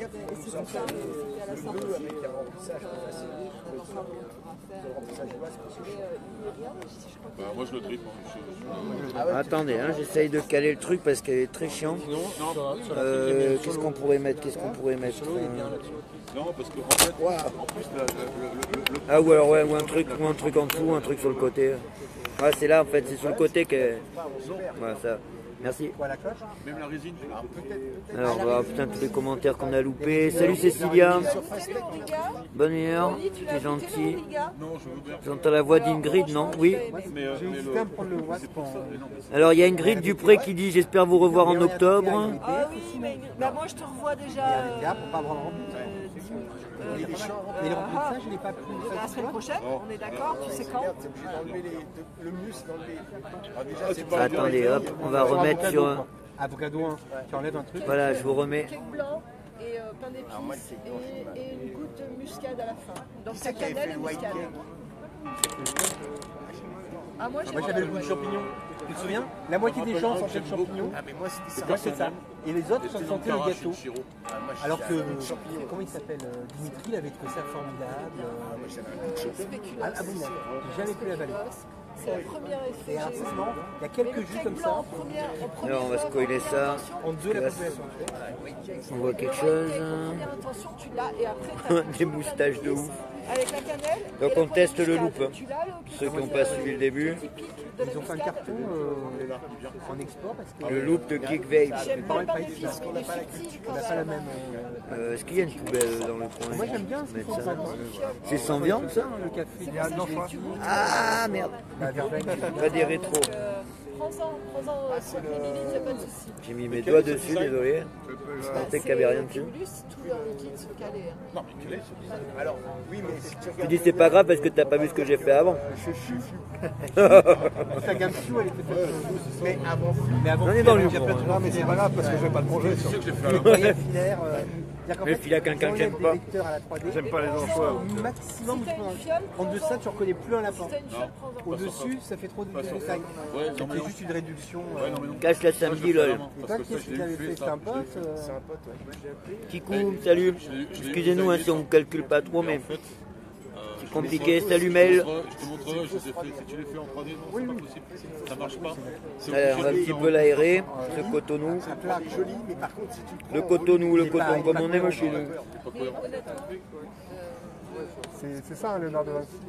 Bah, moi je le tripe. Hein. Je- Attendez, hein, j'essaye de caler le truc parce qu'elle est très chiante. Euh, qu'est-ce qu'on pourrait mettre? Qu'est-ce qu'on pourrait mettre euh, Non, parce qu'en fait, en plus, la- la- le- le- le- Ah ou alors ouais, ou un truc, ou un truc en dessous, un truc sur le côté. Ouais, c'est là en fait, c'est sur le côté que. Voilà ça. Merci. même la résine, je- Alors bah, putain tous les commentaires qu'on a loupés. Salut Cécilia. Bonne heure, t'es gentil. non, je veux bien. J'entends la voix d'Ingrid, non? Oui. Mais, euh, mais Hésitez le... à me prendre le wasp en... Alors il y a Ingrid Dupré qui dit j'espère vous revoir en octobre. Ah oui, mais bah, moi je te revois déjà euh, gars pour pas avoir le rempli. euh, Mais le remplissage, il n'est pas plus... la semaine prochaine, on est d'accord, tu sais quand? T'es obligé d'enlever les- le mieux, c'est d'enlever. Ah, déjà, Ah, c'est tu pas. parles Attendez, hop, on va remettre sur. Avocado un, tu enlèves un truc. Voilà, je vous remets. Cake blanc et euh, pain d'épices et, et une goutte de muscade à la fin. Donc c'est cannelle et muscade. Ah moi j'ai Moi j'avais le goût de champignon. Tu te souviens? La moitié des gens sentaient le champignon. Ah, mais moi, c'était ça. Moi, c'est ça. Et les autres C'était sentaient le Ankara, gâteau. chez Chiro. Ah, moi, je Alors suis que, un goût de champignon. comment il s'appelle euh, Dimitri, il avait trouvé ça formidable. euh, Ah, moi, j'avais un goût de champignon. Ah, abominable. J'ai jamais pu l'avaler. C'est la première effet. Et rapidement, il y a quelques jus comme ça. En première, en première, Alors on va spoiler ça. En deux, la population. On voit quelque chose. première intention, tu l'as et après t'as Des moustaches de ouf. avec la cannelle. Donc et on la teste le muscade. loop. Tu l'as, le Ceux qui n'ont pas suivi le début. typique de la Ils ont fait un muscade. carton euh, en export parce que Le loop de Geek Vape. J'aime Pareil, pas pas les ici, fils, parce mais il est subtil quand on n'a pas la même. même. euh, Euh, Est-ce qu'il y a une poubelle dans le coin? Moi j'aime bien ce qu'ils Mettre font ça. ça. C'est sans viande ça? Le café, il y a un enfant. Ah merde. La verveine. Pas des rétros. Euh, Prends-en, prends-en trente millilitres, y'a pas de souci. J'ai mis mes doigts dessus, désolé. Je pensais qu'il n'y avait rien dessus. Cumulus, tous leurs liquides sont calés. hein. Non, mais quel est ce Alors, oui, mais si tu Tu regardes. dis c'est pas grave parce que t'as pas vu ce que j'ai fait avant. Ta gamme Fiou, elle était faite. Mais avant, Mais avant, On est dans il y a l'humour, plein de hein. Non, mais c'est pas grave parce que je vais pas le manger. Tu sais que j'ai fait à la Moyen filaire. Mais file à quelqu'un que j'aime pas. J'aime pas les enfants. Maximum, Si tu t'as peux une en- fiole, en deçà, prends-en. tu reconnais plus un lapin. Si t'as une fiole, prends-en. Au-dessus, ça fait trop de Pas sur détails. Ouais, non, mais C'est non. juste une réduction. Ouais, euh, non, mais non. Cache la Ça, je le samedi fais à la lol. main, Et parce toi, que ça, qu'est-ce je qu'il l'ai avait fait, fait? ça, C'est un je l'ai pote fait. euh, c'est un pote, ouais. Kikou, salut. Je l'ai- je l'ai Excusez-nous hein, si on calcule pas trop, mais En fait, euh, c'est je compliqué. te Salut montrerai- Mel. Je te montrerai, je les ai fait. Si tu les fais en trois D, non, c'est pas possible. Ça marche pas. C'est Allez, on va un obligé de petit le peu faire en- l'aérer. Ce cotonou. Ça peut être joli, mais par contre, si tu le prends Le en cotonou, le Il est pas- coton il est comme pas on aime cohérent. chez nous. C'est pas cohérent. C'est c'est ça, hein, Léonard de Vinci.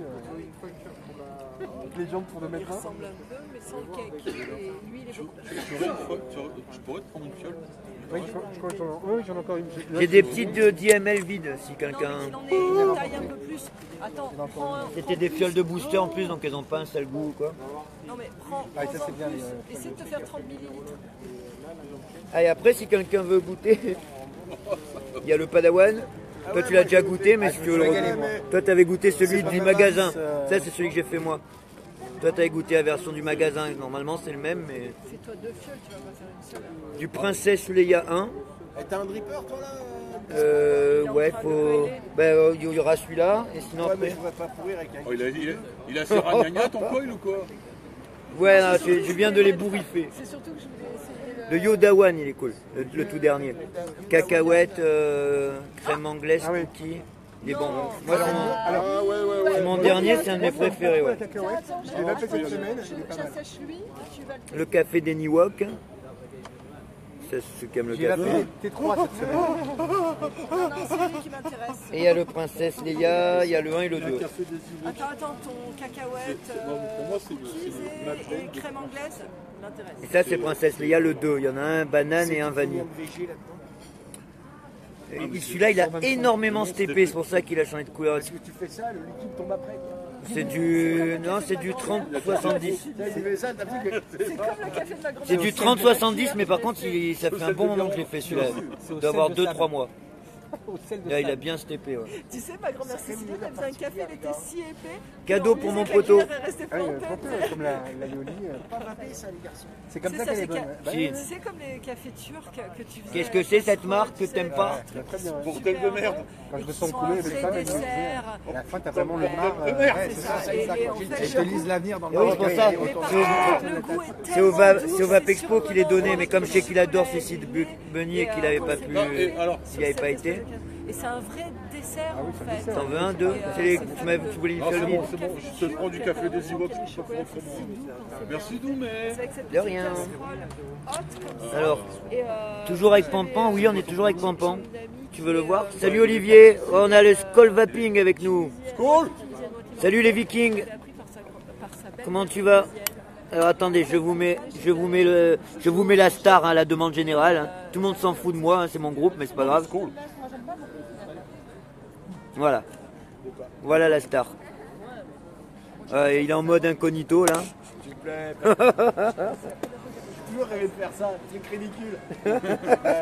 Les jambes pour deux mètres Il ressemble un peu, mais sans le cake. Et lui, il est beaucoup plus. Tu aurais une fois- tu aurais- Je pourrais te prendre une fiole. Oui, je crois que j'en oui, j'en ai encore une. J'ai des petites de D M L vides si Non, quelqu'un. mais qu'il en ait une taille un peu plus. Attends, prends un. C'était des fioles de booster en plus, donc elles ont pas un sale goût ou quoi. Non, mais prends. Ah, ça, prends-en c'est bien, plus. les, euh, Essaye de te faire trente millilitres. Allez, après, si quelqu'un veut goûter, il y a le Padawan. Toi, tu l'as déjà goûté, mais si tu veux le régalé, regoûter. moi. Toi, t'avais goûté celui pas du ma magasin. base, euh. Ça, c'est celui que j'ai fait moi. Toi, t'avais goûté la version du magasin. Normalement, c'est le même, mais. Fais-toi deux fioles, tu vas pas faire une seule. Du Princesse Leia un. Eh, t'as un dripper, toi, là? Euh, ouais, faut. Ben, il y aura celui-là, et sinon Ouais, mais après. je voudrais pas pourrir avec un. Oh, il a, il a, il a ses ragnagnas, ton coil ou quoi? Ouais, non, je, je viens de les bourrifer. C'est surtout que je voulais essayer le. Le Yoda One, il est cool, le, le tout dernier. Cacahuète, euh, crème anglaise, Ah oui. cookie. Il est bon. Moi, c'est mon, Ah, ouais, ouais, ouais. c'est mon dernier, c'est un de mes préférés. Ouais. Cacahuète. Attends, Je l'ai pas fait cette semaine. je- il est pas mal. J'assèche lui, tu vas le Le café des Niwok. C'est ceux qui aiment le J'ai la café. fait T trois cette semaine. Non, non, c'est lui qui m'intéresse. Et il y a le Princesse Leia, il y a le un et le deux. Attends, attends, ton cacahuète, Non, mais pour moi, c'est le- cookies c'est le et, et crème anglaise m'intéresse. Et ça, c'est Princesse Leia, le deux. Il y en a un banane et un vanille. V G là-dedans. Et celui-là, il a énormément steppé, c'est pour ça qu'il a changé de couleur. Parce que tu fais ça, le liquide tombe après. C'est du. Non, c'est du trente soixante-dix. Tu fais ça, t'as vu que. C'est comme le café de ma grand-mère. C'est du trente soixante-dix, mais par contre, il- ça fait un bon moment que je l'ai fait celui-là. Il doit avoir deux trois mois. Au sel de Là, il a sable. bien steppé. Ouais. Tu sais, ma grand-mère Cécilie, elle faisait un café, il était si épais. Cadeau on pour disait mon que la poteau. cuillère, elle restait Ah oui, plantée. euh, comme la, la Yoli. euh, Pas râpé, ça, les garçons. C'est comme C'est ça ça, qu'elle est c'est bonne. ca- ouais. Bah, Si. C'est comme les cafés turcs que tu faisais. Qu'est-ce que c'est cette marque que t'aimes pas? c'est très bien. ouais. Bordel de merde. Quand je me Ils sens sont coulé un avec vrai ça, elle me disait, dessert. à la fin, t'as vraiment le marre. de euh, merde. ouais, c'est ça, Et- c'est et ça. en quoi. fait, Et je te lise l'avenir dans le Et oui, c'est pour ça. Mais C'est par au- contre, le goût est C'est au, tellement Va- doux, c'est au Vapexpo qu'il est donné, surprenant. mais comme je sais qu'il adore ces sites bu- Bunny et qu'il n'avait pas pu. Non, et alors, S'il n'y avait pas été. Et c'est un vrai dessert en fait. T'en veux un, deux? Et, euh, C'est les- ça Tu fait m'avais- beaucoup tu voulais de- une non, fiole c'est vide? bon, c'est bon. Je te prends du café des Ewoks. Je te prends Merci, Doumé. C'est avec cette De petite rien. casserole haute comme ça. Alors, Et, euh, toujours avec j'avais- Pampan? Oui, on est toujours avec Pampan. j'ai une amie Tu veux le qui, voir? euh, Salut Olivier, on a le Skull Vaping avec nous. Cool. Salut les Vikings, j'ai appris par sa- par sa belle comment tu vas? Alors attendez, je vous mets, je vous mets le, je vous mets la star à la demande générale. hein. Tout le monde s'en fout de moi, hein, c'est mon groupe, mais c'est pas grave. Voilà, voilà la star. Euh, il est en mode incognito là. S'il te plaît. J'ai toujours rêvé de faire ça, c'est ridicule.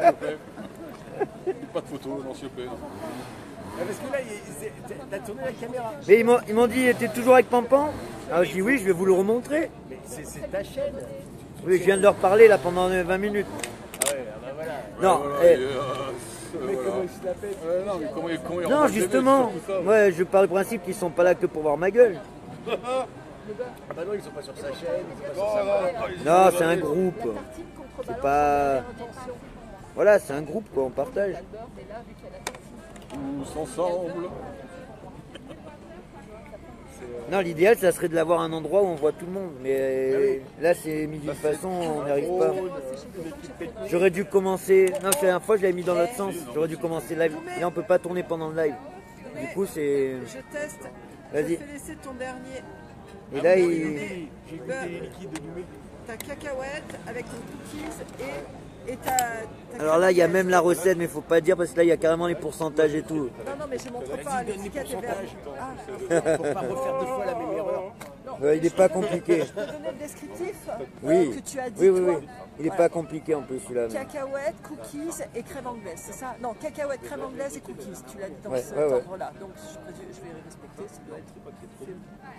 Pas de photo, non, s'il te plaît. non. Parce que là, il- c'est- t'as tourné la caméra. Mais ils m'ont, ils m'ont dit, t'es toujours avec Pampan? Alors je dis oui, je vais vous le remontrer. Mais c'est c'est ta chaîne. Oui, je viens de leur parler là pendant vingt minutes. Ah ouais, ah bah voilà. Non, Voilà, eh, et, euh, Mais voilà. comment il se la pète? Ouais, non, mais comment il comment il non remonte les justement, mecs, c'est tout ça. moi je pars du principe qu'ils sont pas là que pour voir ma gueule. Ah bah non, ils sont pas sur sa chaîne, ils sont pas sur sa... Non, c'est un groupe. C'est pas... Voilà, c'est un groupe quoi, on partage. Tous ensemble. Non, l'idéal, ça serait de l'avoir un endroit où on voit tout le monde. Mais là, c'est mis d'une façon, on n'y arrive pas. J'aurais dû commencer... Non, la dernière fois, je l'avais mis dans l'autre sens. J'aurais dû commencer le live. Là, on peut pas tourner pendant le live. Du coup, c'est... Je teste. Vas-y. Je vais laisser ton dernier. Et là, il... J'ai goûté les liquides de Lumé. Ta cacahuète avec ton cookies et, et ta, ta Alors là, il y a cacahuète. même la recette, mais il faut pas dire parce que là, il y a carrément les pourcentages et tout. Non, non, mais je ne montre pas. L'étiquette est verte. Pour pas refaire deux fois la même erreur. Ouais, il n'est pas compliqué. Je peux donner le descriptif Oui, que tu as dit, oui, oui, toi. oui. Il n'est pas compliqué en plus celui-là. mais- Cacahuètes, cookies et crème anglaise, c'est ça? Non, cacahuètes, crème anglaise et cookies, tu l'as dit dans Ouais, cet ouais, ouais. ordre-là. Donc je, présume- je vais respecter, ça doit être fait.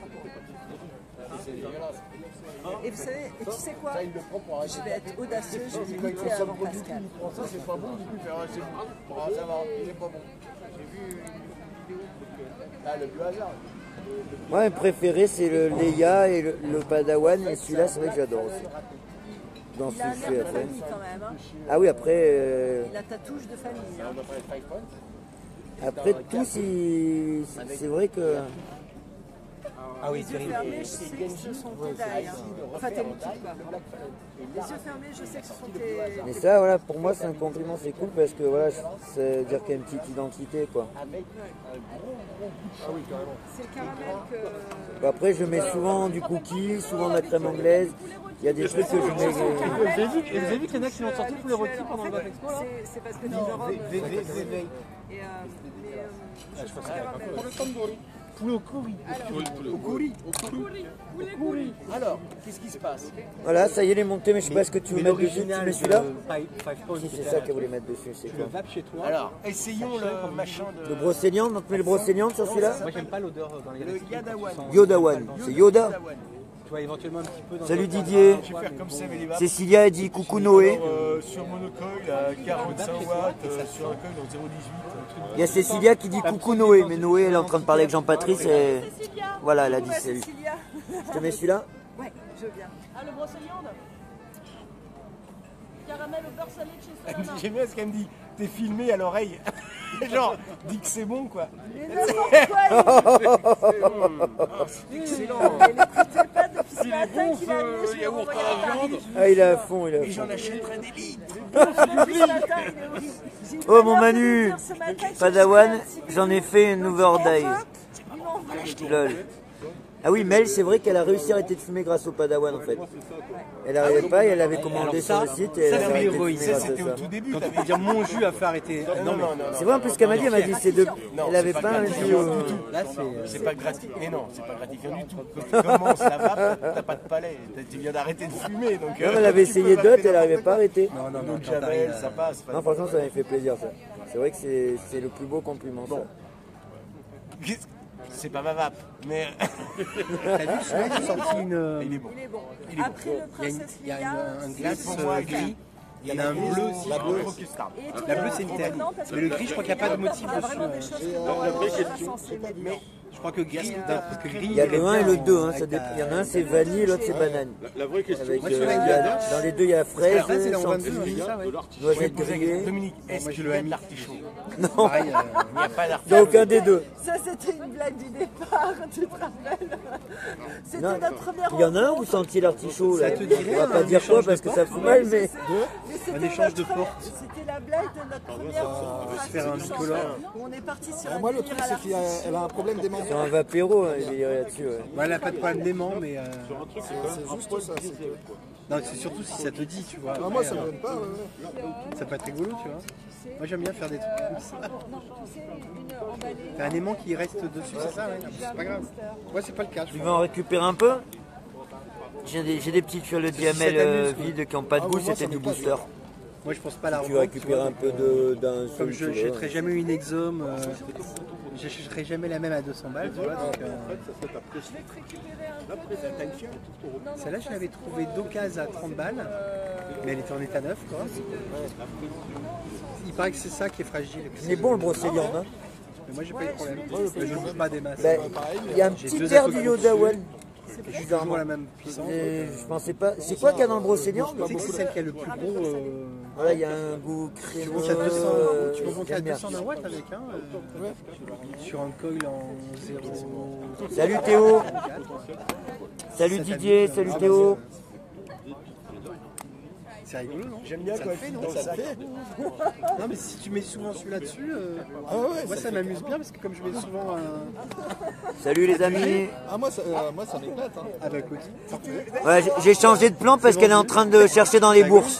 Et vous savez, et tu sais quoi? Ça, il le prend pour Je vais être audacieux, je vais Quand il goûter consomme avant trop du tout, Pascal. il prend ça, c'est pas bon, du coup il fait ah, c'est bon. Ah, ça va, il est pas bon. J'ai vu une vidéo, là, le plus hasard. Moi, mes préférés, c'est le Leia et le, le Padawan. Et celui-là, c'est vrai que j'adore aussi. Dans ce Il a un que je air fais de après. famille quand même. Hein. Ah oui, après... euh, Il a ta touche de famille. Hein. On a parlé de Five Points. Après, tous, ils- c'est vrai que... Ah oui, Les yeux fermés, je sais que ce sont tes dailles. Hein. Enfin, tes liquides, quoi. Les yeux fermés, je sais que ce sont tes... Mais ça, voilà, pour moi, c'est un compliment, c'est cool parce que voilà, c'est dire qu'il y a une petite identité, quoi. C'est le caramel que... Bon, après, je mets souvent du cookie, souvent de la crème anglaise. Il y a des trucs que je mets... Et vous avez vu, et vous avez vu qu'il y en a qui l'ont sorti tous les rôtis pendant le Back Expo là? C'est- C'est parce que dans l'Europe... Et, euh, mais, euh, je pense caramel. Poulet au curry. Au curry. Au curry. Alors, qu'est-ce qui se passe? Voilà, ça y est, il est monté, mais je sais pas ce que tu veux mettre dessus. Tu mets celui-là? Five Points, Si, c'est ça qu'elle voulait mettre dessus, c'est tu le quoi? vapes chez toi. Alors, essayons le machin de... Le brocéliande, donc tu mets le brocéliande sur celui-là? Moi j'aime pas l'odeur dans les Le galaxies. Yadawan. Yodawan, c'est Yoda. Tu vois éventuellement un petit peu dans Salut Didier. Je vais faire comme ça, mais les vaches. Cécilia a dit coucou Noé. Euh, sur monocoil à quarante-cinq watts, euh, sur un coil en zéro virgule dix-huit. Il y a Cécilia qui dit coucou Noé, mais Noé elle est en train de parler avec Jean-Patrice et... Voilà, elle a dit Coucou, salut. Cécilia. Je te mets celui-là? Ouais, je veux bien. Ah, le brocéliande? Caramel au beurre salé de chez Solana. J'aime bien ce qu'elle me dit. T'es filmé à l'oreille. Genre, dis que c'est bon quoi. Mais n'importe quoi, il Excellent. il n'écoutait pas depuis ce matin qu'il a amené, je lui ai envoyé un pari. Ah, il est à fond, il est à Et j'en fond. achèterai des litres. Depuis ce matin, il est horrible. J'ai eu Oh la mon merde de Manu, lui dire ce matin que je Padawan, cherchais un petit j'en ai peu. fait une Donc, overdrive. enfin, ils m'ont envoyé. Lol. Ah oui, Mel, c'est vrai qu'elle a réussi à arrêter de fumer grâce au Padawan en fait. Elle n'arrivait pas et elle avait commandé sur le site et elle ça, a c'est arrêté de l'héroïne. fumer Ça, grâce à c'était au ça. tout début. Quand tu t'avais peux dire mon jus a fait arrêter. Non, non, non. C'est vrai en plus qu'elle m'a dit, elle m'a dit c'est de... Non, Elle avait c'est pas un gratifiant jus... du tout. Là c'est. C'est pas gratifiant. Mais non, c'est pas gratifiant du tout. Quand tu commences la vape, t'as pas de palais. Tu viens d'arrêter de fumer. Donc, Non, mais elle avait tu peux essayé vaper d'autres, elle n'importe n'arrivait quoi. pas à arrêter. Non, non, non, Donc quand Javel, t'arrives, ça passe. Non, franchement, ça m'a fait plaisir ça. C'est vrai que c'est c'est le plus beau compliment ça. C'est pas ma vape, mais T'as vu, celui-là, j'ai sorti une. il est bon. Il est bon. Il est bon. Après le Il y a, une, Princesse il y a Leia, une- un c'est- glace pour moi, euh, gris. Il y en a un bleu aussi. La bleue, custard. Et tout La le- bleue, c'est une et Italie. tout le temps, parce Mais le que gris, je crois qu'il n'y a pas de motif il y a vraiment dessus. des choses que normalement, on est censé mettre. Mais je crois que gris, parce que gris. Il y a le un et le deux, hein, ça dépend. Il y en a un c'est vanille, l'autre c'est banane. La, la vraie question, Avec, Moi, euh, celui-là, il y a- dans les deux il y a fraise, Là, c'est dans vingt-deux, chantilly, hein, ça, ouais. noisette grillée. Dominique, est-ce Moi, je qu'il le y a aime. de l'artichaut? Non, Pareil, euh, Il n'y a pas d'artichaut. dans aucun des deux. Ça, c'était une blague du départ, tu te rappelles? C'était Non, notre première il y en a un, vous rencontre. sentiez l'artichaut là. Ça te dirait On va pas un dire quoi échange parce de que ça porte, fout mal, mais... Mais c'était Un échange de notre- porte. C'était la blague de notre première rencontre. se faire un bicolore. Où on est parti sur un Ah, Moi, le délire truc, à c'est qu'elle a un problème d'aimant. Sur un vapéro, hein, il est là-dessus. Ouais. Moi, elle n'a pas de problème d'aimant, mais. euh, C'est juste ça. c'est que- Non, c'est surtout si ça te dit, tu vois. Ah, moi, ça Après, me gêne pas. ouais, ouais. euh, ça peut être rigolo, tu vois. Moi, j'aime bien faire des trucs comme ça. Non, tu sais, une emballée. T'as un aimant qui reste dessus, c'est ça, ouais. C'est pas grave. Moi, c'est pas le cas. je Tu crois. veux en récupérer un peu? J'ai des, j'ai des petites fioles de diamel ça euh, t'amuse, vides qui n'ont pas de Ah, goût, moi, ça c'était du m'éclate. booster. Moi, je pense pas la Tu veux revendre. récupérer vois, un peu donc, euh, de- d'un Comme seul, je tu vois. n'achèterai jamais une Exome, euh, j'achèterai jamais la même à deux cents balles, tu vois. Donc, euh, Je vais te récupérer un peu de... celle-là, je l'avais trouvée d'occasion à trente balles, mais elle était en état neuf, quoi. Il paraît que c'est ça qui est fragile. Il est bon le brocéliande. Hein. Mais moi, j'ai pas eu de problème. Je ne bouge pas des masses. Ben, il y a un J'ai petit deux air du autocollants Yoda One. Juste toujours la même puissance. Et je pensais pas. C'est quoi qu'il y a dans le brocéliand? Tu sais que c'est celle qui a le plus gros. Euh... Voilà, il y a un goût Tu crémeux. montes à deux cents, euh, tu peux monter à j'aime bien. deux cents watts avec un euh, sur un coil en zéro. Salut Théo. Salut Didier, salut Théo. C'est rigolo, non? J'aime bien Ça quand le elle fait, fait, non? non, ça le fait. Non, mais si tu mets souvent celui-là dessus, euh, Ah ouais, moi ça ça fait m'amuse bien parce que comme je mets souvent un. Salut les amis. Ah, moi, ça, euh, moi, ça m'éclate. Hein. Ah bah écoute, parfait. Ouais, j'ai- j'ai changé de plan parce qu'elle est en train de chercher dans les bourses.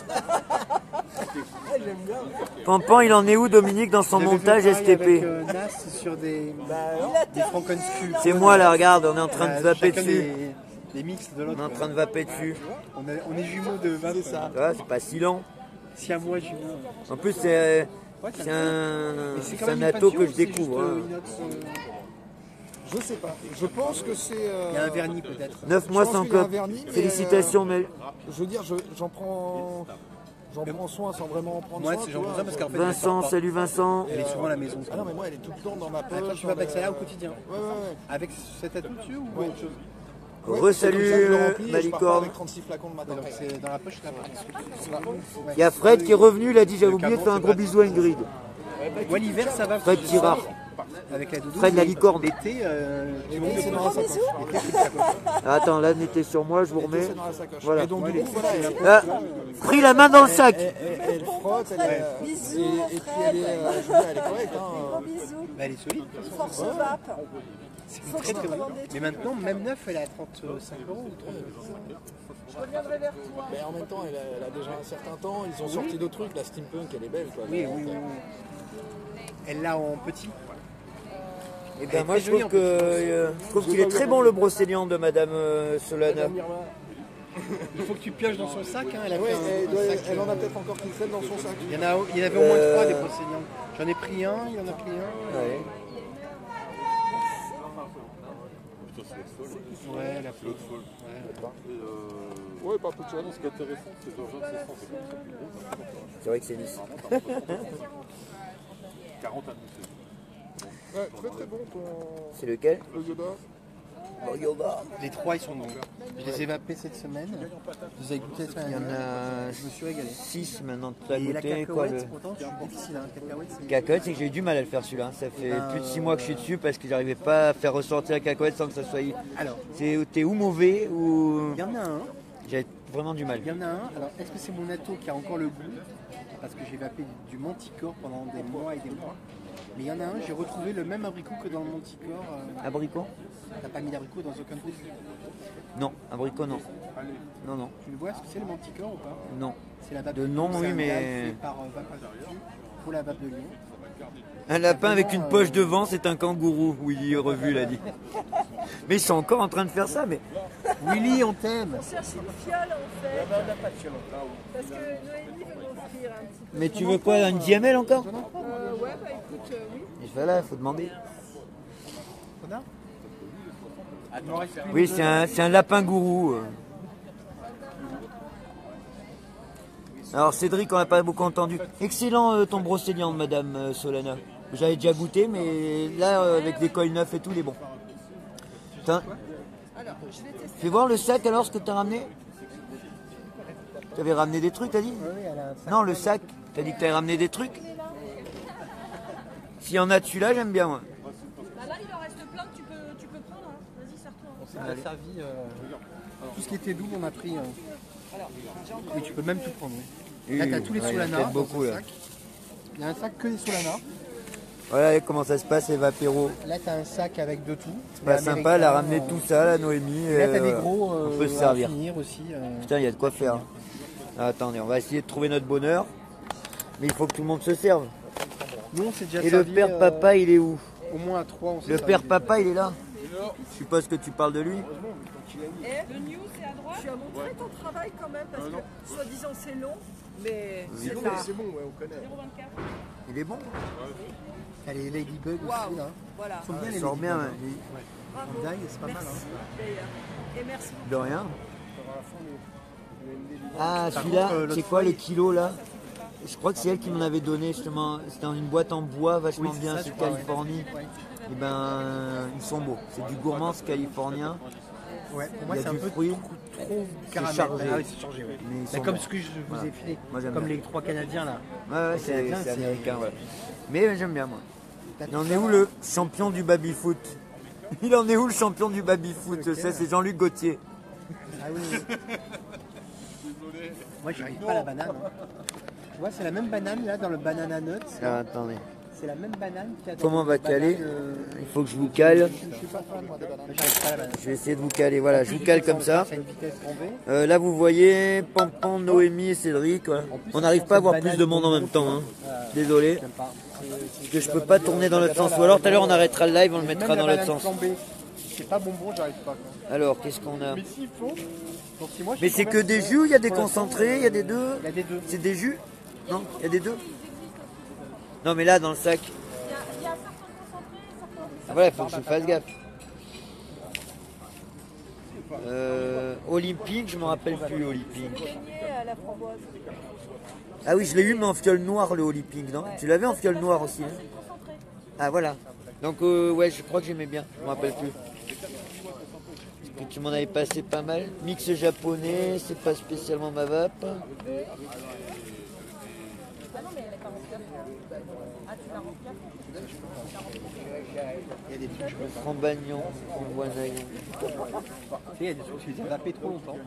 Pampan, il en est où Dominique dans son J'avais montage fait pareil S T P? avec, euh, Nas sur des, des Frankensculpts. C'est moi là, regarde, on est en train de Euh, vaper chacun dessus. Des, des mix de On l'autre. est en train de vaper dessus. On, est- on est jumeaux de vape. Ça va, c'est pas si lent. Si à moi jumeaux. En plus, c'est Ouais, ça c'est me un, Mais c'est quand c'est un même une ato passion, que je c'est découvre. juste, hein. euh, une autre, euh, Je sais pas. Je pense que c'est. euh, Il y a un vernis peut-être. neuf mois je pense sans qu'il y a un cop. vernis, mais, Félicitations, mais Je veux dire, je- j'en prends. J'en prends soin sans vraiment en prendre Moi, soin. c'est tu j'en vois. prends ça parce qu'en fait. Vincent, salut Vincent. Elle est souvent à la maison. Ah non, mais moi, elle est tout le temps dans ma poche. Ah, toi, tu vas avec ça au quotidien. Ouais, ouais, ouais. Avec cet atout dessus ou Ouais. autre chose? Ouais, c'est comme ça que je le Re-salut remplis et je pars pas Malicorne. avec trente-six flacons le matin. Donc c'est dans la poche, c'est la poche. Il y a Fred qui est revenu, il a dit j'avais oublié de faire un gros bisou à Ingrid. Moi l'hiver ça va. Fred Girard. Avec la doudou. Fred la mais licorne. L'été, euh, tu montes c'est dans la sacoche. L'été, c'est la sacoche. Attends, là, mettez sur moi, je vous remets. C'est dans la sacoche. Voilà. Et donc, du coup, voilà, elle, Ah, pris la main dans le sac. elle- elle- elle frotte, elle est, euh, Bisous, et, et puis elle est, euh, je veux dire, elle est correcte. Hein. bisous. Bah, elle est solide. Force vape. C'est une très très bonne. Mais maintenant, même neuf, elle est à trente-cinq euros ou trente euros. Je reviendrai vers toi. Mais en même temps, elle a, elle a déjà un certain temps. Ils ont sorti d'autres trucs. La steampunk, elle est belle. Quoi. Oui, oui, oui. oui. Elle l'a en petit. Et ben moi je trouve que euh, je trouve qu'il est très bon le brocéliand de Madame euh, Solana. Il faut que tu pioches dans son sac. Hein. Elle, a Ouais, fait un- elle, un doit- sac, elle en a euh, peut-être encore qui traînent dans son sac. Il y en a, il y en avait au moins Euh, trois des brocélians. J'en ai pris un, il y en a pris un. Ouais. Ouais, la flotte. Ouais, pas peu de choses. Ce qui est intéressant, c'est que Georges, c'est cent, c'est comme ça plus gros. C'est vrai que c'est lisse. quarante à nous. Ouais, très très bon ton C'est lequel? le Yoda. Les trois, ils sont bons. Je les ai vapés cette semaine. Je les ai goûtés cette Il y en semaine. a Je me suis régalé. six maintenant de ta Et la goûté. Quoi, le... cacahuète, pourtant, je suis difficile. Hein. Cacahuète, c'est. Cacahuète, c'est que j'ai eu du mal à le faire celui-là. Ça fait ben, plus de six mois que je suis dessus parce que j'arrivais pas à faire ressortir la cacahuète sans que ça soit. Alors, C'est- T'es ou mauvais ou. il y en a un. J'ai vraiment du mal. Il y en a un. Alors, est-ce que c'est mon atto qui a encore le goût? Parce que j'ai vapé du Manticore pendant des mois et des mois. Mais il y en a un, j'ai retrouvé le même abricot que dans le Manticore. euh, Abricot? T'as pas mis d'abricot dans aucun truc? Non, abricot non. Non, non, Tu le vois, est-ce que c'est le Manticore ou pas? non. C'est la vape De Lyon, nom, c'est oui, un mais- gaz fait par euh, Vaporeactive pour la vape de Lyon. Un lapin avec une poche devant, c'est un kangourou. Willy Revu l'a dit. Mais ils sont encore en train de faire ça, mais. Willy, on t'aime! On cherche une fiole en fait. Parce que Noémie veut m'offrir un petit peu. Mais tu veux quoi, une D M L encore? Euh, ouais, bah écoute, euh, oui. Et voilà, faut demander. Connard? Oui, c'est un, c'est un lapin gourou. euh. Alors Cédric, on n'a pas beaucoup entendu. Excellent euh, ton brocéliand de Madame euh, Solana. J'avais déjà goûté, mais là, euh, avec des coils neufs et tout, il est bon. Putain. Fais voir le sac alors, ce que t'as ramené. T'avais ramené des trucs, t'as dit? Oui, elle a un sac. Non, le sac. T'as dit que t'avais ramené des trucs? S'il y en a dessus là, j'aime bien moi. Bah là, il en reste plein que tu peux, tu peux prendre. hein. Vas-y, serre-toi. On s'est déjà servi. euh, Tout ce qui était doux, on a pris. euh, Oui, tu peux même tout prendre. oui. Là, Oui, t'as tous les ouais, il y en a Solana. peut-être beaucoup, dans un là. sac. Il y a un sac que des Solana. Voilà comment ça se passe, les Vapéros. Là, t'as un sac avec de tout. C'est pas sympa, elle a ramené tout ça, la Noémie. Et là, t'as euh, des voilà. gros euh, On peut se à servir. finir aussi. euh. Putain, il y a de quoi faire. Ah, attendez, on va essayer de trouver notre bonheur. Mais il faut que tout le monde se serve. Nous, on s'est déjà Et le servi, père euh, papa, il est où? Au moins à trois, on s'est Le servi père déjà. papa, il est là. Je suppose que tu parles de lui. Et le news, c'est à droite. Tu as montré ton travail quand même, parce que soi-disant c'est long, mais Oui. c'est Non, là. mais c'est bon, ouais, on connaît. Il est bon. T'as les Ladybug Waouh, aussi, là. voilà. Ils sont bien, Il les sort Ladybug. bien. Ouais. Bravo. En die, c'est pas mal. Merci, Hein. d'ailleurs. Et merci. De rien. Ah, Par celui-là, contre, euh, c'est l'autre quoi le feuille- kilo là? Je crois que c'est elle qui m'en avait donné justement. C'était dans une boîte en bois vachement Oui, c'est bien, ça, c'est je crois, ouais. Californie. Ouais. Et ben, ils sont beaux. C'est du gourmand, c'est californien. Ouais, pour moi il y a c'est un du peu fruit. trop, trop C'est caramel. chargé. Ah oui, c'est chargé, ouais. Mais ils C'est sont comme bons. ce que je vous Voilà. ai filé, Moi, j'aime comme bien. les trois Canadiens là. Ouais, ouais, Les c'est Canadiens, c'est c'est- américain, ouais. Mais j'aime bien, moi. Il en est où le champion du baby-foot? Il en est où le champion du baby-foot? Ça, c'est Jean-Luc Gauthier. Ah oui. Moi j'arrive pas à la banane. hein. Tu vois, c'est la même banane là dans le banana nuts. Ah, attendez. C'est la même banane qu'il y a dans Comment on va le banane, caler? euh, Il faut que je vous cale. Je suis pas fan moi des bananes. J'arrive pas à la banane. Je vais essayer de vous caler. Voilà, je vous cale comme ça. C'est une vitesse grand V. Euh, là, vous voyez Pampan, Noémie et Cédric. ouais. On n'arrive pas à avoir plus de monde en même temps. hein. Désolé. J'aime pas. Parce que je peux pas tourner dans l'autre sens. Ou alors tout à l'heure, on arrêtera le live, on le mettra Même dans la l'autre banane sens. flambée, c'est pas bonbon, j'arrive pas. Quoi. Alors, qu'est-ce qu'on a? Mais s'il faut. Donc, si moi, je Mais suis c'est que des convaincu, jus, il y a des pour l'instant, concentrés, il y a des deux. Il y a des deux. C'est des jus? Non, il y a des deux. Non, mais là, dans le sac. Ah, voilà, il faut que je fasse gaffe. Euh, Olympique, je me rappelle plus Olympique. à la framboise. Ah oui, je l'ai eu, mais en fiole noire le Olympique, non? Tu l'avais en fiole noire aussi, hein? Ah voilà. Donc euh, ouais, je crois que j'aimais bien, je me rappelle plus. Et tu m'en avais passé pas mal. Mix japonais, c'est pas spécialement ma vape. Il y a des trucs, je peux pas. Frambagnon, Framboise. Il y a des trucs, je les ai zappés trop longtemps.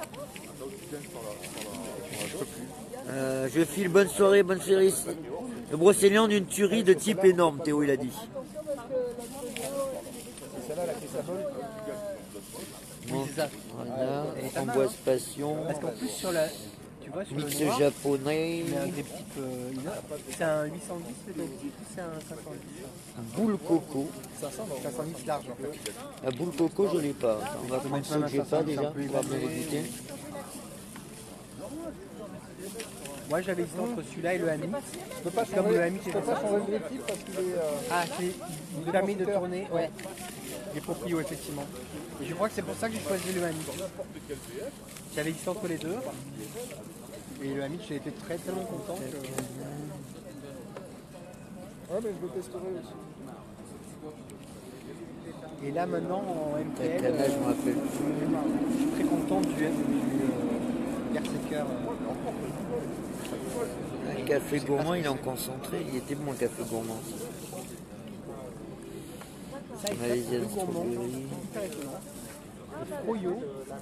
Euh, je file bonne soirée, bonne série. Le Brocéliande, une tuerie de type énorme, Théo il a dit. Bon, voilà, Framboise Passion. Parce qu'en plus sur la, tu vois, sur Mix le noir, japonais. il y a des petites euh, inox. C'est un huit cent dix peut-être, c'est un cinq cent dix. Boule coco. cinq cent dix large en fait. La boule coco, je l'ai pas. On va prendre ceux que j'ai pas déjà. On va bien les goûter. Moi j'avais hésité entre celui-là et le Ami. Je peux pas Comme changer, le Ami, je peux pas changer le grip parce qu'il est. euh, Ah, c'est il permet de tourner, ouais. Les proprios effectivement. Et je crois que c'est pour ça que j'ai choisi le Ami. J'avais hésité entre les deux. Et le Ami, j'ai été très tellement content que. Ouais, mais je le testerai aussi. Et là maintenant en M T L, Cana, je me rappelle. je suis très content du, du euh, Berserker. euh, Le café gourmand, il est en concentré. Il était bon le café gourmand. Ça, il Allez, fait y a le le gourmand, strawberry. hyper étonnant. Le froyo.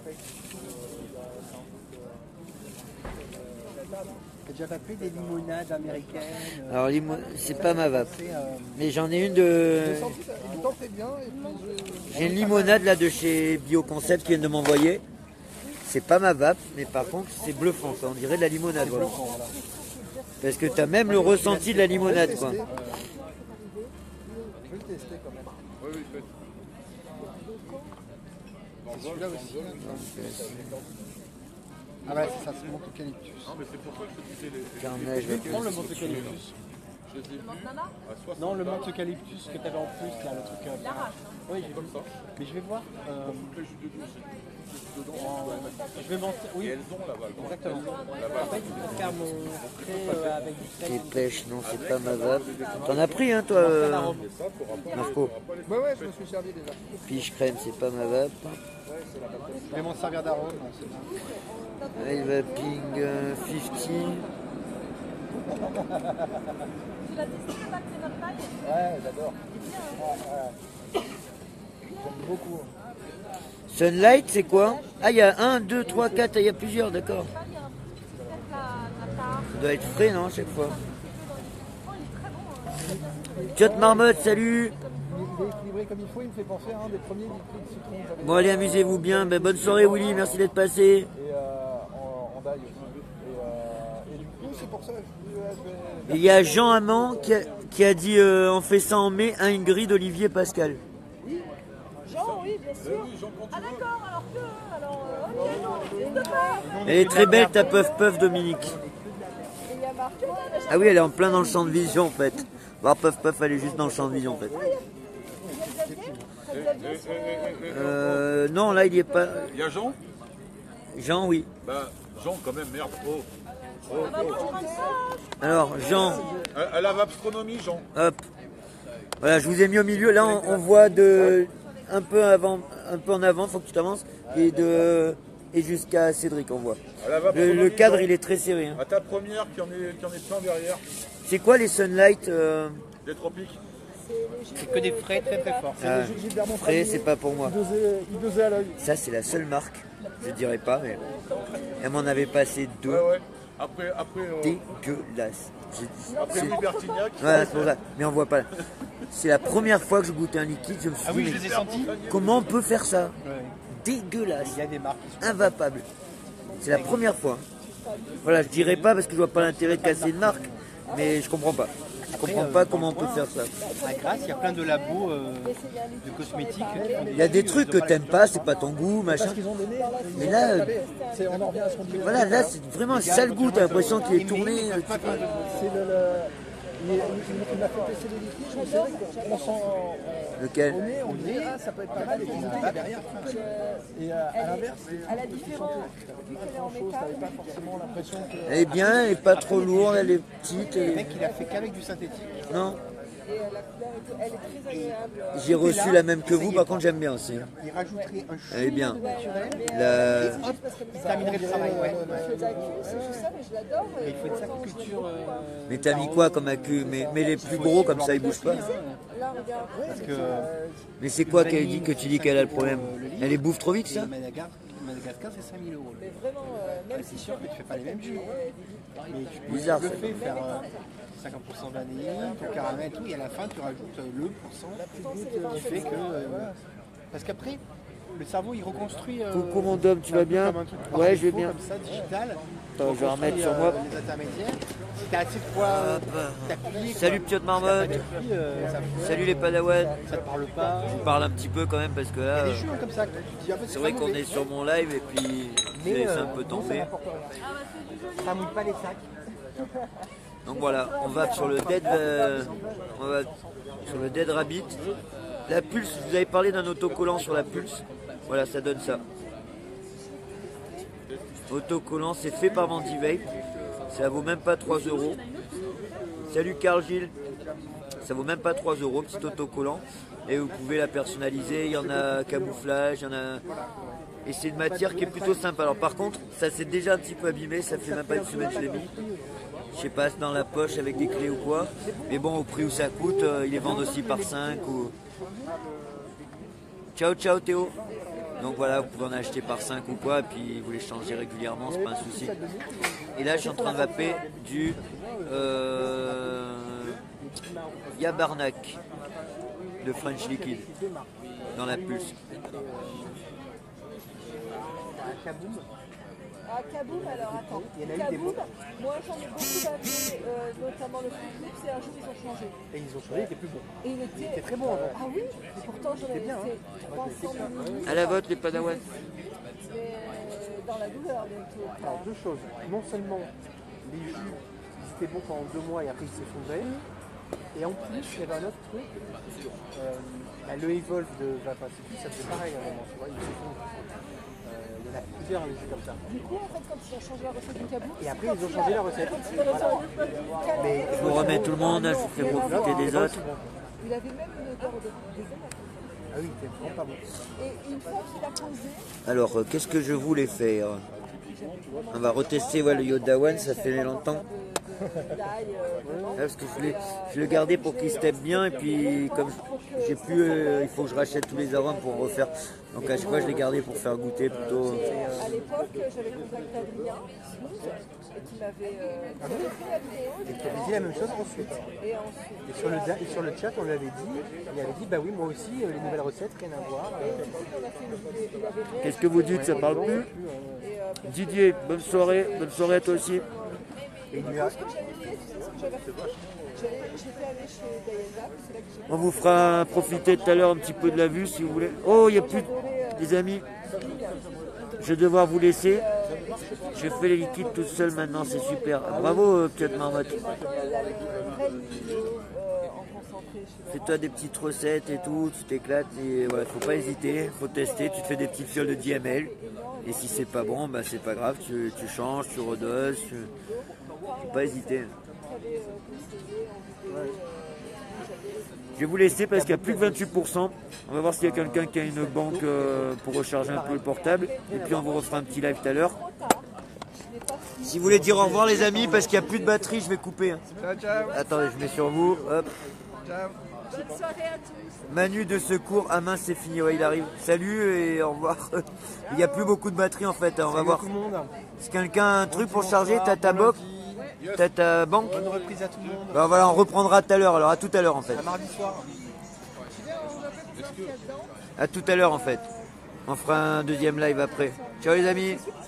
T'as déjà tapé des limonades américaines euh, Alors, limo- c'est pas ma vape. c'est, euh, Mais j'en ai une de. Il tentait bien et puis je. J'ai une limonade là de chez Bioconcept qui vient de m'envoyer. C'est pas ma vape, mais par contre, c'est bluffant. Ça, on dirait de la limonade. Voilà. Parce que t'as même le ressenti de la limonade, quoi. Je vais le tester quand même. Oui, oui, faites. C'est celui-là aussi. hein. Ah ouais, c'est ça, c'est le Monte Eucalyptus. Non, mais c'est pour ça que je te disais les. Carnage, Je vais prendre le Monte Eucalyptus. Je les ai vus à soixante. Non, le Monte Eucalyptus que t'avais en plus, là, le truc. Euh, oui, j'ai vu. Mais je vais voir. euh, Les jus de douce. Dedans, je vais mentir. et Oui, elles ont la valve. exactement. La valve. Après, je vais faire mon frais euh, avec du sel. Des pêches, non, c'est pas ma vape. T'en as pris, hein, toi, euh, Marco. Ouais, ouais, je me suis servi déjà. Fiche crème, c'est pas ma vape. Je vais m'en servir d'arôme. hein, c'est bon. High Vaping euh, cinquante. Ouais, j'adore. J'aime beaucoup. Sunlight, c'est quoi? Ah, il y a un, deux, trois, quatre, il y a plusieurs, d'accord. Ça doit être frais, non, à chaque fois. Tchot Marmotte, salut. Il est équilibré comme il faut, il me fait penser à un des premiers liquides citron que j'avais. Bon, allez, amusez-vous bien. Ben, bonne soirée, Willy, merci d'être passé. Et euh, en, en d'ail aussi. Et, euh, et du coup, c'est pour ça que je dis, ouais, je vais. Il y a Jean Amand qui a, qui a dit euh, on fait ça en mai, un Ingrid, Olivier, Pascal. Jean, oui, bien sûr. Ah d'accord, alors que... Alors, euh, ok, non, n'existe pas. Elle est très belle, ta Puff Puff, Dominique. Et il y a marqué... Ah oui, elle est en plein dans le champ de vision, en fait. Voir Puff Puff, elle est juste dans le champ de vision, en fait. Euh, non, là, il y est pas. Il y a Jean. Jean, oui. Bah, Jean, quand même, merde. Oh. Oh, oh. Alors, Jean, Elle, elle a l'astronomie, Jean. hop. Voilà, je vous ai mis au milieu. Là, on, on voit de un peu avant, un peu en avant, faut que tu t'avances et de et jusqu'à Cédric on voit. Le, le cadre il est très serré. Hein. À ta première qui en est, qui en est plein derrière. C'est quoi les Sunlight euh... Des tropiques. C'est que des frais très très forts. Ah, frais, c'est pas pour moi. Il dosait à l'œil. Ça c'est la seule marque, je dirais pas, mais elle m'en avait passé deux. Ouais, ouais. Après, après, euh... dégueulasse. Après Libertignac. Voilà, c'est pour ça. Mais on voit pas. C'est la première fois que je goûtais un liquide, je me suis ah dit, oui, je les ai sentis. Comment on peut faire ça? Ouais. Dégueulasse. Il y a des marques. Invapable. C'est la première fois. Voilà, je dirais pas parce que je vois pas l'intérêt de casser une marque, mais je comprends pas. Je comprends pas comment on peut faire ça. À Grasse, il y a plein de labos euh, de cosmétiques. Il y a des trucs que t'aimes pas, c'est pas ton goût, machin. Mais là, euh, voilà, là c'est vraiment un sale goût, t'as l'impression qu'il est tourné. C'est le, le... Il, il, il m'a fait tester les liquides, je me savais qu'on sent. Lequel? Au nez, on dit ah ça peut être pas mal et puis il y a derrière. Et euh, à l'inverse, à la différence, vu qu'elle est en métal, t'avais pas forcément l'impression que. Elle est bien, elle est pas trop lourde, elle est petite. Le Elle... mec il a fait qu'avec du synthétique. Non. et euh, la couleur est, elle est très agréable. J'ai reçu la même que vous, par contre j'aime bien aussi. Il rajouterait un Elle est chou bien. naturel. La... Hop, il terminerait le travail. Ouais. Je fais de la cuve, c'est juste ça, mais je l'adore. Mais il faut une sacrée culture. euh, Mais t'as mis quoi comme accu? mais, mais les plus gros comme ça ils bougent pas. Là, regarde. Parce que Mais c'est quoi qu'elle dit que tu dis qu'elle a le problème? Elle les bouffe trop vite ça? Madagascar, Madagascar c'est cinq mille euros. Mais vraiment, euh, même C'est sûr que tu fais pas les mêmes jus. Mais tu peux Bizarre, le ça. fais faire euh, cinquante pour cent vanille, ton caramel et tout, et à la fin tu rajoutes euh, le pourcent qui fait que. euh, parce qu'après, le cerveau il reconstruit. euh, Coucou mon dôme, tu un vas peu bien? comme un truc par Ouais, je vais défaut, bien. Comme ça, digital. Attends, je vais remettre sur Euh, moi. Les intermédiaires. Si t'as assez de fois euh, t'appuyer, Salut quoi. petite Si marmotte. t'as pas d'appui, euh, ça fout. Salut les padawans. Ça te parle pas. Je parle un petit peu quand même parce que Il y là, a des euh, jeux hein, comme ça que tu dis en fait c'est vrai pas qu'on mauvais. est sur mon live et puis Mais, c'est c'est euh, un peu non, tombé. ça n'apporte rien. Ça mouille pas les sacs. Donc voilà, on va sur le Dead, euh, on va sur le Dead Rabbit. La pulse, vous avez parlé d'un autocollant sur la pulse. Voilà, ça donne ça. Autocollant, c'est fait par Mandivape. Ça vaut même pas trois euros. Salut Carl Gilles. Ça vaut même pas trois euros, petit autocollant. Et vous pouvez la personnaliser. Il y en a camouflage, il y en a. Et c'est une matière qui est plutôt sympa. Alors par contre, ça s'est déjà un petit peu abîmé. Ça fait même pas une semaine que je l'ai mis. Je sais pas, c'est dans la poche avec des clés ou quoi. Mais bon, au prix où ça coûte, euh, ils les vendent aussi par cinq ou. Ciao, ciao Théo. Donc voilà, vous pouvez en acheter par cinq ou quoi, et puis vous les changez régulièrement, c'est pas un souci. Et là, je suis en train de vaper du euh, Yabarnak de French Liquid dans la pulse. Ah, Kaboom, alors attends. Kaboom, moi j'en ai beaucoup d'amis, euh, notamment le Flip, c'est un jour ils ont changé. Et ils ont changé, il était plus bon. Et il était, Il était très bon avant. Ah oui, et pourtant j'en avais bien, fait trois cents millilitres. À la vôtre, les padawans. Mais euh, dans la douleur bientôt. Alors deux choses. Non seulement les jus, ils étaient bons pendant deux mois et après ils s'effondraient. Et en plus, il y avait un autre truc. Euh, bah, le Evolve de Vapacifi, ça faisait pareil à un moment. Tu vois, il s'effondre. Euh, il y en a plusieurs les jus comme ça. Du coup, en fait, quand ils ont changé la recette du Kaboom, Et après, ils ont changé la recette. Voilà. Mais Je vous remets tout le monde, je vous fais profiter des autres. Il avait même une odeur de des tomates. Ah oui, il était vraiment pas bon. Et une fois qu'il a posé, Alors, euh, qu'est-ce que je voulais faire? On va retester ouais, le Yoda One, ça fait longtemps. d'ail, euh, Ah, parce que je l'ai je l'ai gardé pour qu'il step bien et puis comme j'ai pu, euh, il faut que je rachète tous les arômes pour refaire. Donc à chaque fois je l'ai gardé pour faire goûter plutôt. à l'époque, j'avais contacté Adrien Smooth, et qui m'avait euh, qui avait fait la vidéo. Et qui avait dit la même chose ensuite. Et ensuite, Et sur le, et sur le chat, on lui avait dit, il avait dit, bah oui, moi aussi, euh, les nouvelles recettes, rien à voir. Euh, on a fait une vidéo, il avait réalisé. Qu'est-ce que vous dites, ça parle plus? Et euh, Didier, bonne soirée, bonne soirée à toi aussi. et il lui a, ce que j'avais fait, tu sais ce que j'avais fait? J'allais- J'étais allée chez Diana, c'est là que j'ai On vous fera profiter tout à l'heure un petit peu de la vue si vous voulez. Oh, il n'y a plus de... Les amis, je vais devoir vous laisser. Je fais les liquides toute seule maintenant, c'est super. Bravo, euh, petite marmotte. avec une vraie vidéo euh, en concentré. Je sais Fais-toi des petites recettes et tout, tu t'éclates et voilà, faut pas hésiter, faut tester, tu te fais des petites fioles de dix millilitres et si c'est pas bon, bah c'est pas grave, tu, tu changes, tu redoses, tu... faut pas hésiter. pas, j'avais euh, conseillé en vidéo. Euh, j'avais Je vais vous laisser parce qu'il y a plus que vingt-huit pour cent. On va voir s'il y a quelqu'un qui a une banque euh, pour recharger un peu le portable. Et puis on vous refera un petit live tout à l'heure. Si vous voulez dire au revoir les amis, parce qu'il n'y a plus de batterie, je vais couper. Hein. Ciao, ciao. Attendez, je mets sur vous. Hop. Ciao. Bonne soirée à tous. Manu de secours, ah mince c'est fini, ouais il arrive. Salut et au revoir. Il n'y a plus beaucoup de batterie en fait, hein, on va voir. Si quelqu'un a un truc pour charger, t'as ta box, t'as ta banque. Bonne reprise à tout le monde. Bah voilà, on reprendra tout à l'heure, alors à tout à l'heure en fait. À mardi soir. À tout à l'heure en fait. On fera un deuxième live après. Ciao les amis.